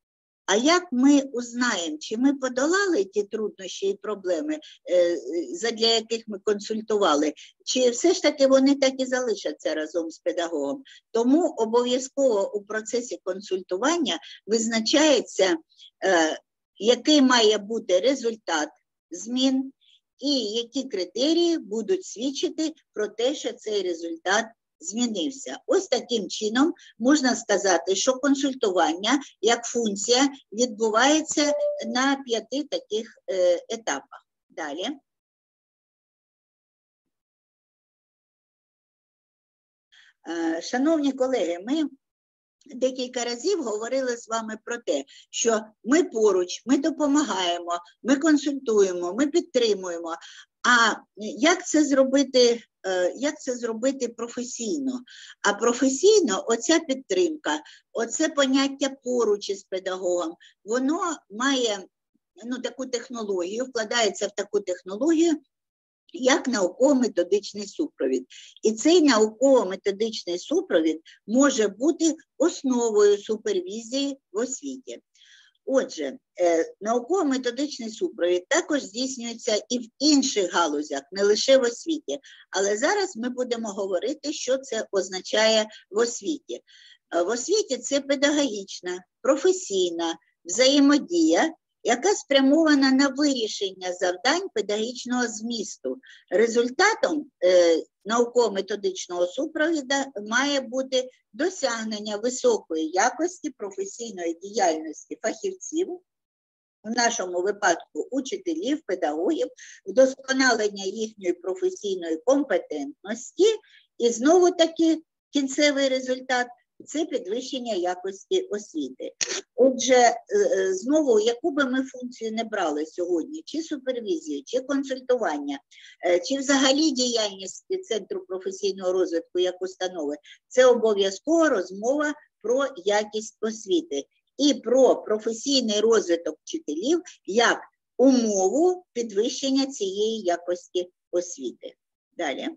А як ми узнаємо, чи ми подолали ті труднощі і проблеми, задля яких ми консультували, чи все ж таки вони так і залишаться разом з педагогом? Тому обов'язково у процесі консультування визначається, який має бути результат змін і які критерії будуть свідчити про те, що цей результат змінився. Ось таким чином можна сказати, що консультування як функція відбувається на п'яти таких е, етапах. Далі. Е, шановні колеги, ми декілька разів говорили з вами про те, що ми поруч, ми допомагаємо, ми консультуємо, ми підтримуємо. А як це зробити, як це зробити професійно? А професійно оця підтримка, оце поняття поруч із педагогом, воно має ну, таку технологію, вкладається в таку технологію, як науково-методичний супровід. І цей науково-методичний супровід може бути основою супервізії в освіті. Отже, науково-методичний супровід також здійснюється і в інших галузях, не лише в освіті. Але зараз ми будемо говорити, що це означає в освіті. В освіті це педагогічна, професійна взаємодія, яка спрямована на вирішення завдань педагогічного змісту. Результатом е, науково-методичного супровіду має бути досягнення високої якості професійної діяльності фахівців, в нашому випадку учителів, педагогів, вдосконалення їхньої професійної компетентності і знову-таки кінцевий результат – це підвищення якості освіти. Отже, знову, яку би ми функцію не брали сьогодні, чи супервізію, чи консультування, чи взагалі діяльність Центру професійного розвитку як установи, це обов'язкова розмова про якість освіти і про професійний розвиток вчителів як умову підвищення цієї якості освіти. Далі.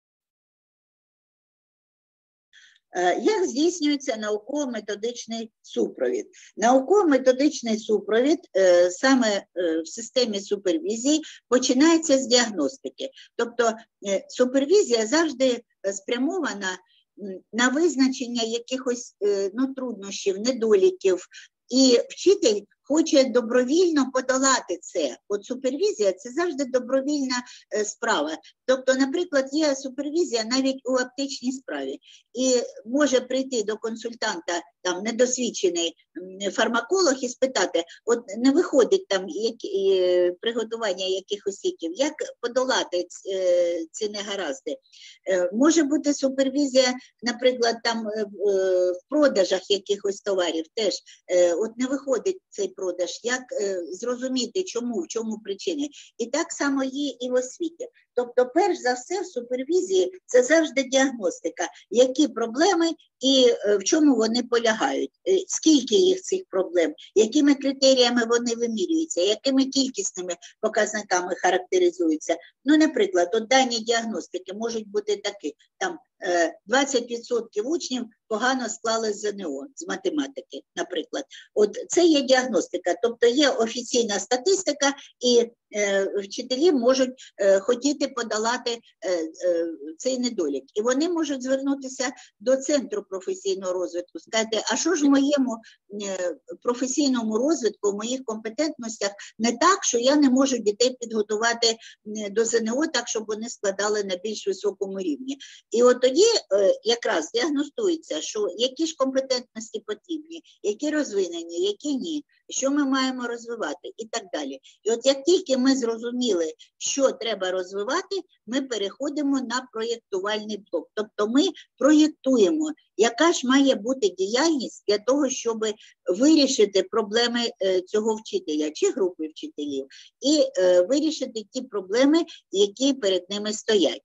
Як здійснюється науково-методичний супровід? Науково-методичний супровід саме в системі супервізії починається з діагностики. Тобто супервізія завжди спрямована на визначення якихось ну, труднощів, недоліків, і вчитель хоче добровільно подолати це. От супервізія – це завжди добровільна е, справа. Тобто, наприклад, є супервізія навіть у аптечній справі. І може прийти до консультанта, там, недосвідчений фармаколог і спитати, от не виходить там як, е, приготування якихось ліків, як подолати е, ці негаразди. Е, може бути супервізія, наприклад, там е, в продажах якихось товарів теж, е, от не виходить цей продаж, як е, зрозуміти, чому, в чому причини. І так само є і в освіті. Тобто, перш за все, в супервізії це завжди діагностика, які проблеми і е, в чому вони полягають, е, скільки їх цих проблем, якими критеріями вони вимірюються, якими кількісними показниками характеризуються. Ну, наприклад, от дані діагностики можуть бути такі, там е, двадцять відсотків учнів погано склали з ЗНО, з математики, наприклад. От це є діагностика, тобто є офіційна статистика, і е, вчителі можуть е, хотіти подолати е, е, цей недолік. І вони можуть звернутися до Центру професійного розвитку, сказати, а що ж в моєму е, професійному розвитку, в моїх компетентностях не так, що я не можу дітей підготувати до ЗНО так, щоб вони складали на більш високому рівні. І от тоді е, якраз діагностується, що які ж компетентності потрібні, які розвинені, які ні, що ми маємо розвивати і так далі. І от як тільки ми зрозуміли, що треба розвивати, ми переходимо на проєктувальний блок. Тобто ми проєктуємо, яка ж має бути діяльність для того, щоб вирішити проблеми цього вчителя чи групи вчителів, і вирішити ті проблеми, які перед ними стоять.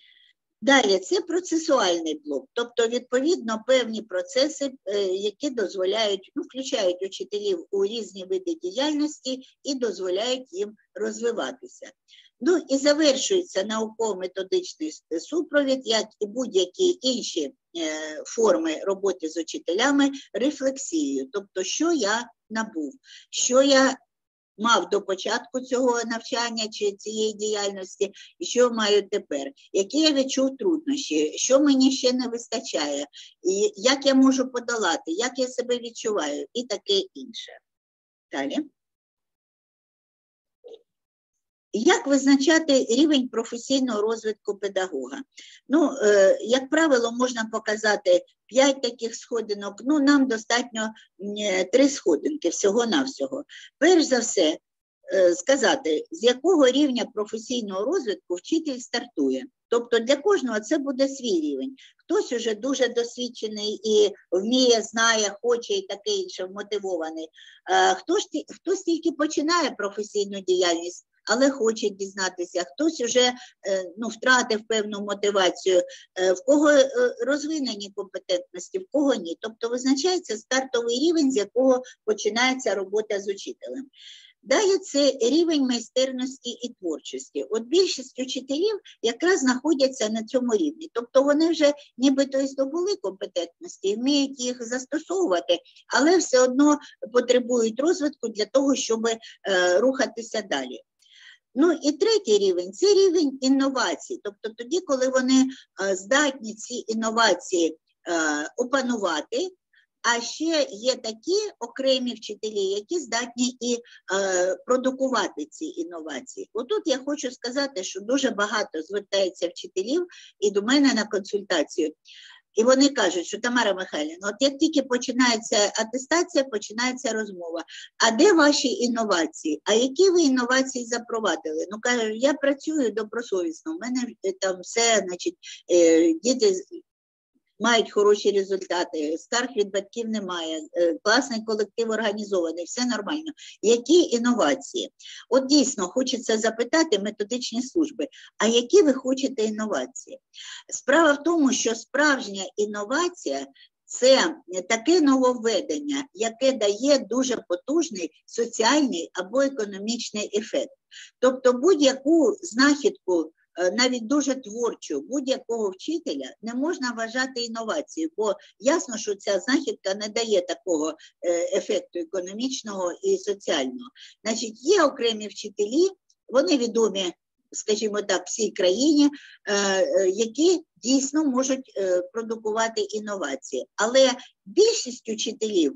Далі, це процесуальний блок, тобто, відповідно, певні процеси, які дозволяють, ну, включають учителів у різні види діяльності і дозволяють їм розвиватися. Ну, і завершується науково-методичний супровід, як і будь-які інші форми роботи з учителями, рефлексією, тобто, що я набув, що я мав до початку цього навчання чи цієї діяльності, і що маю тепер, які я відчув труднощі, що мені ще не вистачає, і як я можу подолати, як я себе відчуваю і таке інше. Далі. Як визначати рівень професійного розвитку педагога? Ну, е, як правило, можна показати п'ять таких сходинок, ну, нам достатньо три сходинки всього-навсього. Перш за все, е, сказати, з якого рівня професійного розвитку вчитель стартує. Тобто для кожного це буде свій рівень. Хтось уже дуже досвідчений і вміє, знає, хоче і таке інше, вмотивований. Е, хтось, хтось тільки починає професійну діяльність, але хоче дізнатися, хтось вже ну, втратив певну мотивацію, в кого розвинені компетентності, в кого ні. Тобто визначається стартовий рівень, з якого починається робота з учителем. Далі це рівень майстерності і творчості. От більшість учителів якраз знаходяться на цьому рівні. Тобто вони вже нібито і здобули компетентності, вміють їх застосовувати, але все одно потребують розвитку для того, щоб е, рухатися далі. Ну і третій рівень – це рівень інновацій. Тобто тоді, коли вони е, здатні ці інновації е, опанувати, а ще є такі окремі вчителі, які здатні і е, продукувати ці інновації. Отут я хочу сказати, що дуже багато звертається вчителів і до мене на консультацію. І вони кажуть, що Тамара Михайлівна, от як тільки починається атестація, починається розмова. А де ваші інновації? А які ви інновації запровадили? Ну, кажуть, я працюю добросовісно, у мене там все, значить, е, діти мають хороші результати, скарг від батьків немає, класний колектив організований, все нормально. Які інновації? От дійсно, хочеться запитати методичні служби, а які ви хочете інновації? Справа в тому, що справжня інновація – це таке нововведення, яке дає дуже потужний соціальний або економічний ефект. Тобто будь-яку знахідку, навіть дуже творчу, будь-якого вчителя не можна вважати інновацією, бо ясно, що ця знахідка не дає такого ефекту економічного і соціального. Значить, є окремі вчителі, вони відомі, скажімо так, всій країні, які дійсно можуть продукувати інновації. Але більшість учителів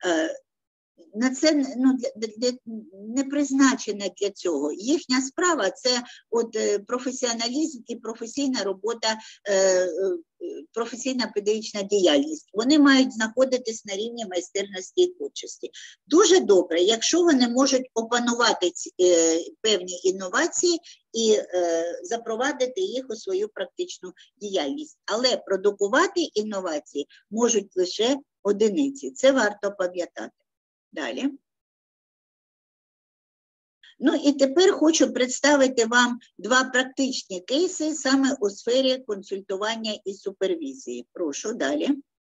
на це ну, для, для, не призначена для цього. Їхня справа – це от, професіоналізм і професійна робота, е, професійна педагогічна діяльність. Вони мають знаходитись на рівні майстерності і творчості. Дуже добре, якщо вони можуть опанувати ці, е, певні інновації і е, запровадити їх у свою практичну діяльність. Але продукувати інновації можуть лише одиниці. Це варто пам'ятати. Далі. Ну і тепер хочу представити вам два практичні кейси саме у сфері консультування і супервізії. Прошу, далі.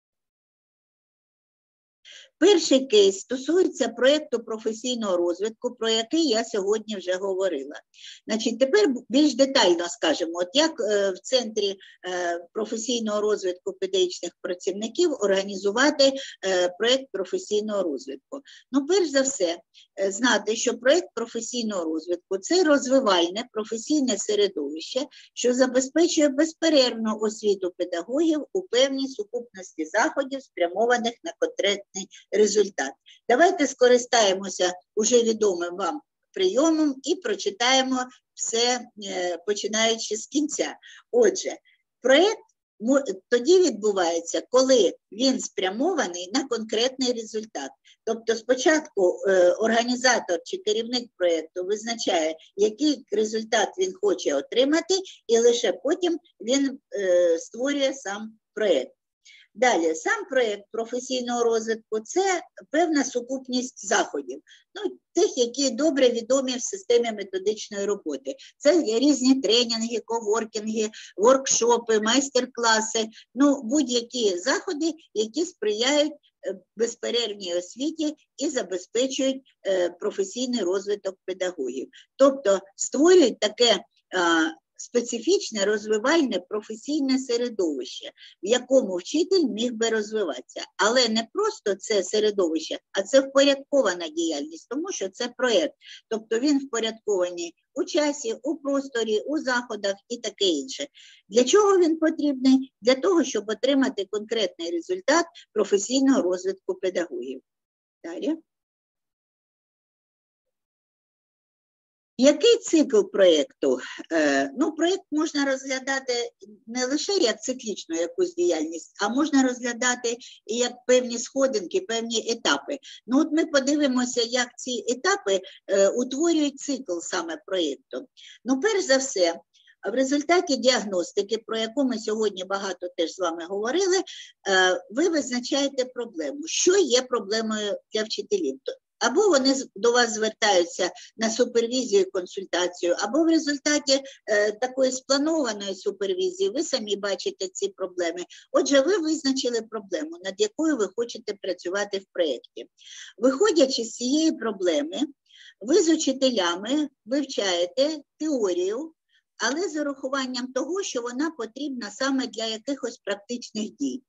Перший кейс стосується проєкту професійного розвитку, про який я сьогодні вже говорила. Значить, тепер більш детально скажемо, от як в Центрі професійного розвитку педагогічних працівників організувати проєкт професійного розвитку. Ну, перш за все, знати, що проєкт професійного розвитку – це розвивальне професійне середовище, що забезпечує безперервну освіту педагогів у певній сукупності заходів, спрямованих на конкретний результат. Давайте скористаємося уже відомим вам прийомом і прочитаємо все, починаючи з кінця. Отже, проєкт тоді відбувається, коли він спрямований на конкретний результат. Тобто спочатку організатор чи керівник проєкту визначає, який результат він хоче отримати, і лише потім він створює сам проєкт. Далі, сам проєкт професійного розвитку – це певна сукупність заходів, ну, тих, які добре відомі в системі методичної роботи. Це різні тренінги, коворкінги, воркшопи, майстер-класи, ну, будь-які заходи, які сприяють безперервній освіті і забезпечують професійний розвиток педагогів. Тобто створюють таке специфічне, розвивальне, професійне середовище, в якому вчитель міг би розвиватися. Але не просто це середовище, а це впорядкована діяльність, тому що це проєкт. Тобто він впорядкований у часі, у просторі, у заходах і таке інше. Для чого він потрібний? Для того, щоб отримати конкретний результат професійного розвитку педагогів. Далі. Який цикл проєкту? Ну, проєкт можна розглядати не лише як циклічну якусь діяльність, а можна розглядати і як певні сходинки, певні етапи. Ну, от ми подивимося, як ці етапи е, утворюють цикл саме проєкту. Ну, перш за все, в результаті діагностики, про яку ми сьогодні багато теж з вами говорили, е, ви визначаєте проблему. Що є проблемою для вчителів? Або вони до вас звертаються на супервізію і консультацію, або в результаті е, такої спланованої супервізії ви самі бачите ці проблеми. Отже, ви визначили проблему, над якою ви хочете працювати в проєкті. Виходячи з цієї проблеми, ви з учителями вивчаєте теорію, але з урахуванням того, що вона потрібна саме для якихось практичних дій.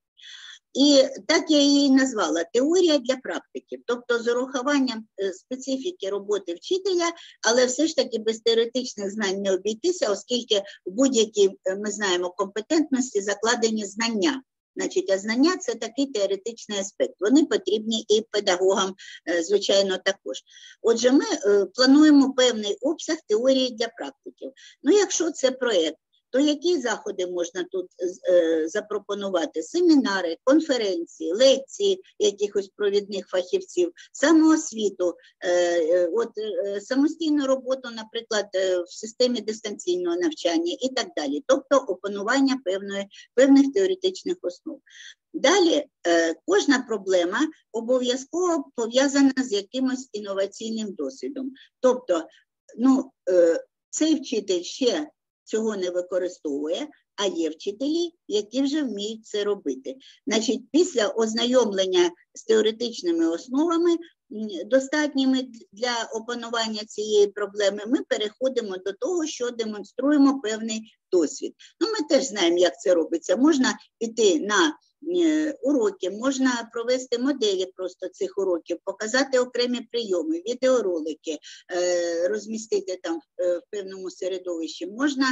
І так я її назвала – теорія для практиків, тобто з урахуванням специфіки роботи вчителя, але все ж таки без теоретичних знань не обійтися, оскільки в будь-якій, ми знаємо, компетентності закладені знання. Значить, а знання – це такий теоретичний аспект. Вони потрібні і педагогам, звичайно, також. Отже, ми плануємо певний обсяг теорії для практиків. Ну, якщо це проєкт, то які заходи можна тут е, запропонувати? Семінари, конференції, лекції якихось провідних фахівців, самоосвіту, е, е, от, е, самостійну роботу, наприклад, е, в системі дистанційного навчання і так далі. Тобто опанування певної, певних теоретичних основ. Далі, е, кожна проблема обов'язково пов'язана з якимось інноваційним досвідом. Тобто, ну, е, цей вчитель ще цього не використовує, а є вчителі, які вже вміють це робити. Значить, після ознайомлення з теоретичними основами, достатніми для опанування цієї проблеми, ми переходимо до того, що демонструємо певний досвід. Ну, ми теж знаємо, як це робиться. Можна піти на уроки, можна провести моделі просто цих уроків, показати окремі прийоми, відеоролики, розмістити там в певному середовищі, можна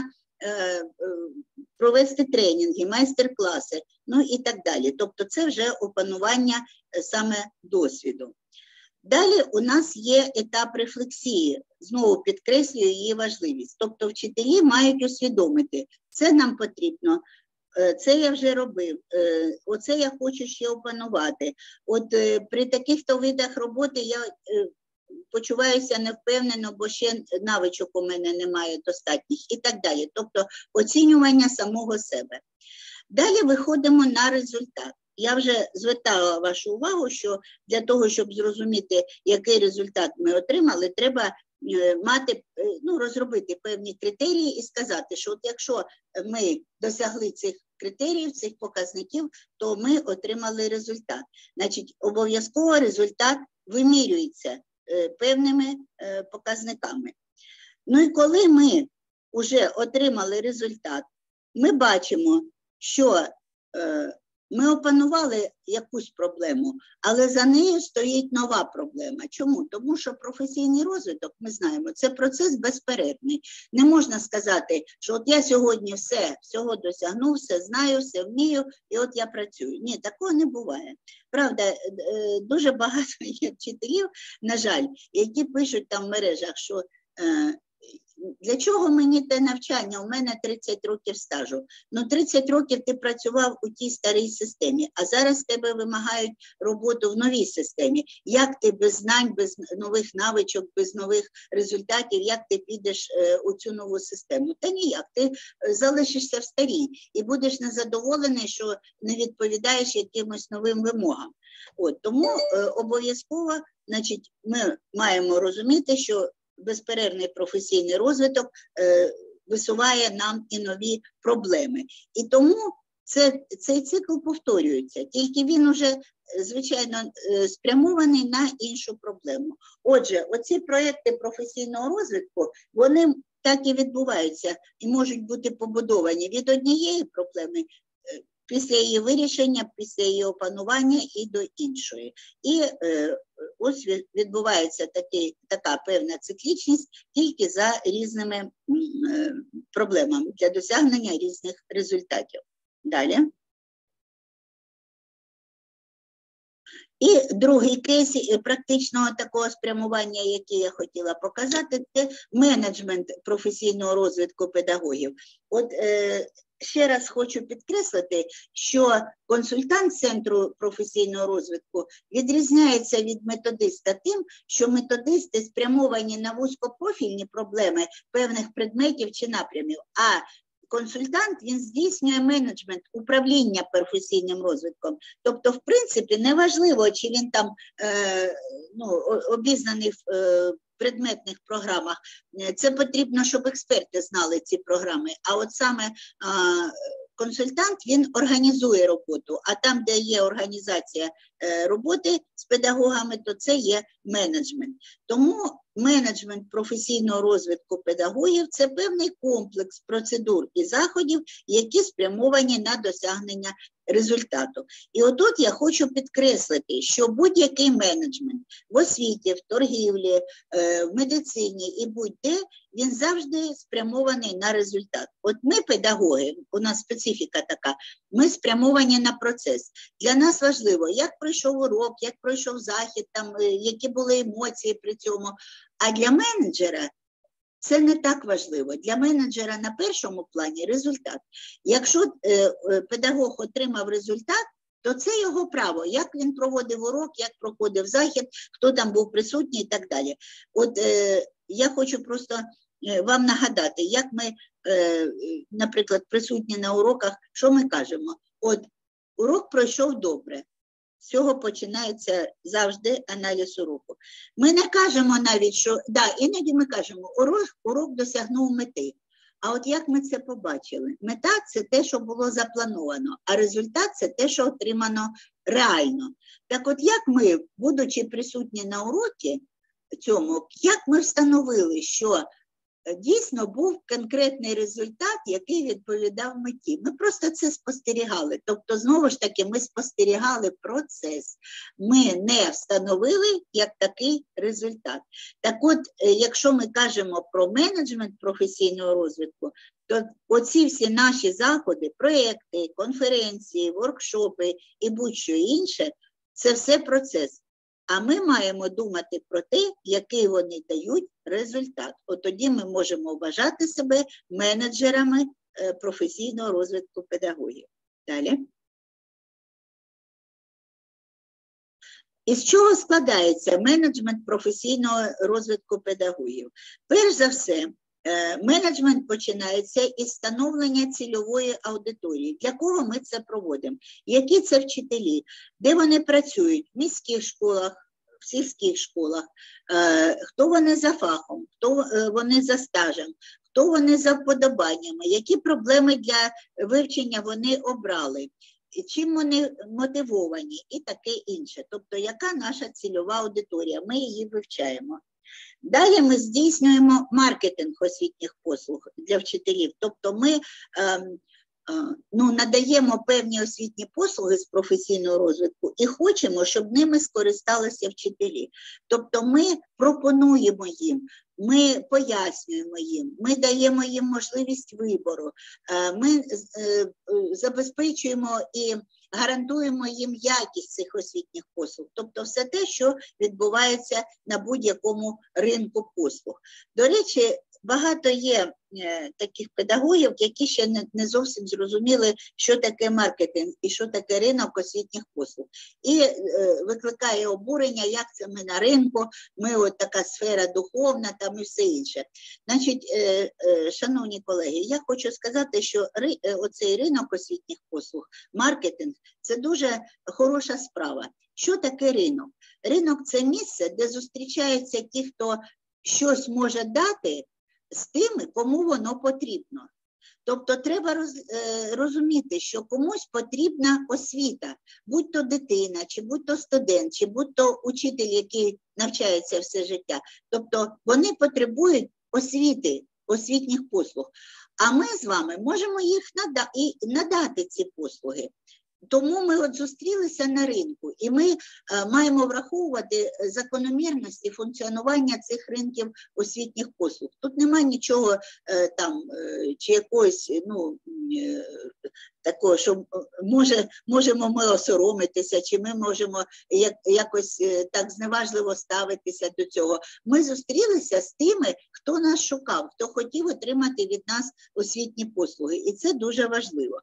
провести тренінги, майстер-класи, ну і так далі. Тобто це вже опанування саме досвіду. Далі у нас є етап рефлексії, знову підкреслюю її важливість. Тобто вчителі мають усвідомити, це нам потрібно, це я вже робив, оце я хочу ще опанувати. От при таких-то видах роботи я почуваюся невпевнено, бо ще навичок у мене немає достатніх і так далі. Тобто оцінювання самого себе. Далі виходимо на результат. Я вже звертала вашу увагу, що для того, щоб зрозуміти, який результат ми отримали, треба мати, ну, розробити певні критерії і сказати, що от якщо ми досягли цих критеріїв, цих показників, то ми отримали результат. Значить, обов'язково результат вимірюється певними показниками. Ну і коли ми вже отримали результат, ми бачимо, що ми опанували якусь проблему, але за нею стоїть нова проблема. Чому? Тому що професійний розвиток, ми знаємо, це процес безперервний. Не можна сказати, що от я сьогодні все, всього досягнув, все знаю, все вмію, і от я працюю. Ні, такого не буває. Правда, дуже багато є вчителів, на жаль, які пишуть там в мережах, що для чого мені те навчання? У мене тридцять років стажу. Ну, тридцять років ти працював у тій старій системі, а зараз тебе вимагають роботу в новій системі. Як ти без знань, без нових навичок, без нових результатів, як ти підеш е, у цю нову систему? Та ніяк, ти залишишся в старій і будеш незадоволений, що не відповідаєш якимось новим вимогам. От, тому е, обов'язково, значить, ми маємо розуміти, що безперервний професійний розвиток е, висуває нам і нові проблеми. І тому це, цей цикл повторюється, тільки він уже, звичайно, спрямований на іншу проблему. Отже, оці проекти професійного розвитку, вони так і відбуваються і можуть бути побудовані від однієї проблеми після її вирішення, після її опанування і до іншої. І е, ось відбувається такий, така певна циклічність тільки за різними е, проблемами для досягнення різних результатів. Далі. І другий кейс практичного такого спрямування, який я хотіла показати, це менеджмент професійного розвитку педагогів. От е, ще раз хочу підкреслити, що консультант Центру професійного розвитку відрізняється від методиста тим, що методисти спрямовані на вузькопрофільні проблеми певних предметів чи напрямів, а консультант, він здійснює менеджмент, управління професійним розвитком. Тобто, в принципі, неважливо, чи він там е, ну, обізнаний в е, предметних програмах. Це потрібно, щоб експерти знали ці програми. А от саме е, консультант, він організує роботу, а там, де є організація е, роботи з педагогами, то це є менеджмент. Тому менеджмент професійного розвитку педагогів – це певний комплекс процедур і заходів, які спрямовані на досягнення результату. І отут я хочу підкреслити, що будь-який менеджмент в освіті, в торгівлі, в медицині і будь-де, він завжди спрямований на результат. От ми, педагоги, у нас специфіка така, ми спрямовані на процес. Для нас важливо, як пройшов урок, як пройшов захід, там, які були емоції при цьому. А для менеджера це не так важливо. Для менеджера на першому плані результат. Якщо е, педагог отримав результат, то це його право, як він проводив урок, як проходив захід, хто там був присутній і так далі. От е, я хочу просто е, вам нагадати, як ми, е, наприклад, присутні на уроках, що ми кажемо? От урок пройшов добре. З цього починається завжди аналіз уроку. Ми не кажемо навіть, що, да, іноді ми кажемо, урок, урок досягнув мети. А от як ми це побачили? Мета – це те, що було заплановано, а результат – це те, що отримано реально. Так от як ми, будучи присутні на уроці цьому, як ми встановили, що дійсно був конкретний результат, який відповідав меті. Ми просто це спостерігали. Тобто, знову ж таки, ми спостерігали процес. Ми не встановили як такий результат. Так от, якщо ми кажемо про менеджмент професійного розвитку, то оці всі наші заходи, проєкти, конференції, воркшопи і будь-що інше, це все процес. А ми маємо думати про те, який вони дають результат. От тоді ми можемо вважати себе менеджерами професійного розвитку педагогів. Далі. Із чого складається менеджмент професійного розвитку педагогів? Перш за все, менеджмент починається із встановлення цільової аудиторії. Для кого ми це проводимо? Які це вчителі? Де вони працюють? В міських школах, в сільських школах? Хто вони за фахом? Хто вони за стажем? Хто вони за вподобаннями? Які проблеми для вивчення вони обрали? Чим вони мотивовані? І таке інше. Тобто, яка наша цільова аудиторія? Ми її вивчаємо. Далі ми здійснюємо маркетинг освітніх послуг для вчителів. Тобто ми е, е, ну, надаємо певні освітні послуги з професійного розвитку і хочемо, щоб ними скористалися вчителі. Тобто ми пропонуємо їм, ми пояснюємо їм, ми даємо їм можливість вибору, е, ми е, забезпечуємо і гарантуємо їм якість цих освітніх послуг. Тобто все те, що відбувається на будь-якому ринку послуг. До речі, багато є е, таких педагогів, які ще не, не зовсім зрозуміли, що таке маркетинг і що таке ринок освітніх послуг. І е, викликає обурення, як це ми на ринку, ми от така сфера духовна там і все інше. Значить, е, е, шановні колеги, я хочу сказати, що ри, е, оцей ринок освітніх послуг, маркетинг, це дуже хороша справа. Що таке ринок? Ринок – це місце, де зустрічаються ті, хто щось може дати, з тими, кому воно потрібно. Тобто треба роз, е, розуміти, що комусь потрібна освіта, будь то дитина, чи будь то студент, чи будь то учитель, який навчається все життя. Тобто вони потребують освіти, освітніх послуг. А ми з вами можемо їх нада- і надати, ці послуги. Тому ми от зустрілися на ринку, і ми е, маємо враховувати закономірності функціонування цих ринків освітніх послуг. Тут немає нічого е, там, е, чи якогось, ну, е, такого, що може, можемо ми осоромитися, чи ми можемо як, якось е, так зневажливо ставитися до цього. Ми зустрілися з тими, хто нас шукав, хто хотів отримати від нас освітні послуги, і це дуже важливо.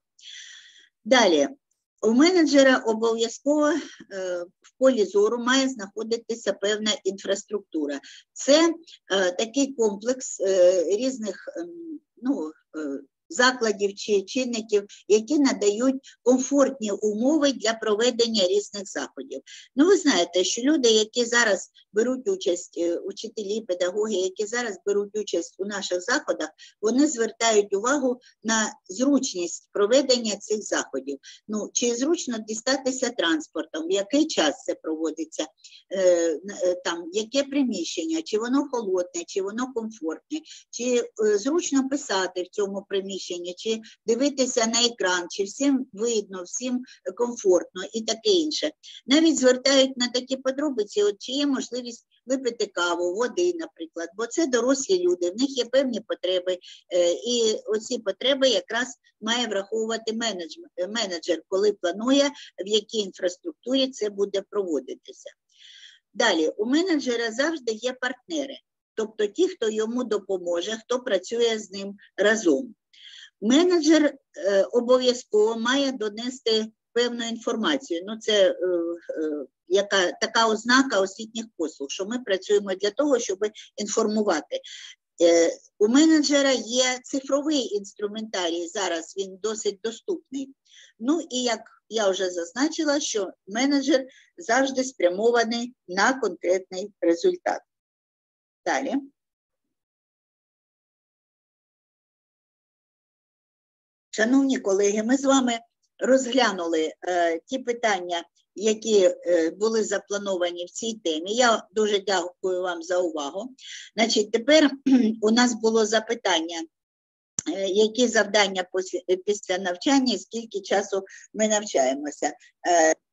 Далі. У менеджера обов'язково е, в полі зору має знаходитися певна інфраструктура. Це е, такий комплекс е, різних е, ну, е, закладів чи чинників, які надають комфортні умови для проведення різних заходів. Ну, ви знаєте, що люди, які зараз беруть участь, учителі, педагоги, які зараз беруть участь у наших заходах, вони звертають увагу на зручність проведення цих заходів. Ну, чи зручно дістатися транспортом, в який час це проводиться, е, там, яке приміщення, чи воно холодне, чи воно комфортне, чи е, зручно писати в цьому приміщенні, чи дивитися на екран, чи всім видно, всім комфортно і таке інше. Навіть звертають на такі подробиці, от чи є можливість випити каву, води, наприклад, бо це дорослі люди, в них є певні потреби, і оці потреби якраз має враховувати менеджер, коли планує, в якій інфраструктурі це буде проводитися. Далі, у менеджера завжди є партнери, тобто ті, хто йому допоможе, хто працює з ним разом. Менеджер е, обов'язково має донести певну інформацію. Ну, це е, е, яка, така ознака освітніх послуг, що ми працюємо для того, щоб інформувати. Е, у менеджера є цифровий інструментарій, зараз він досить доступний. Ну і як я вже зазначила, що менеджер завжди спрямований на конкретний результат. Далі. Шановні колеги, ми з вами розглянули е, ті питання, які е, були заплановані в цій темі. Я дуже дякую вам за увагу. Значить, тепер у нас було запитання, е, які завдання після, після навчання і скільки часу ми навчаємося. Е,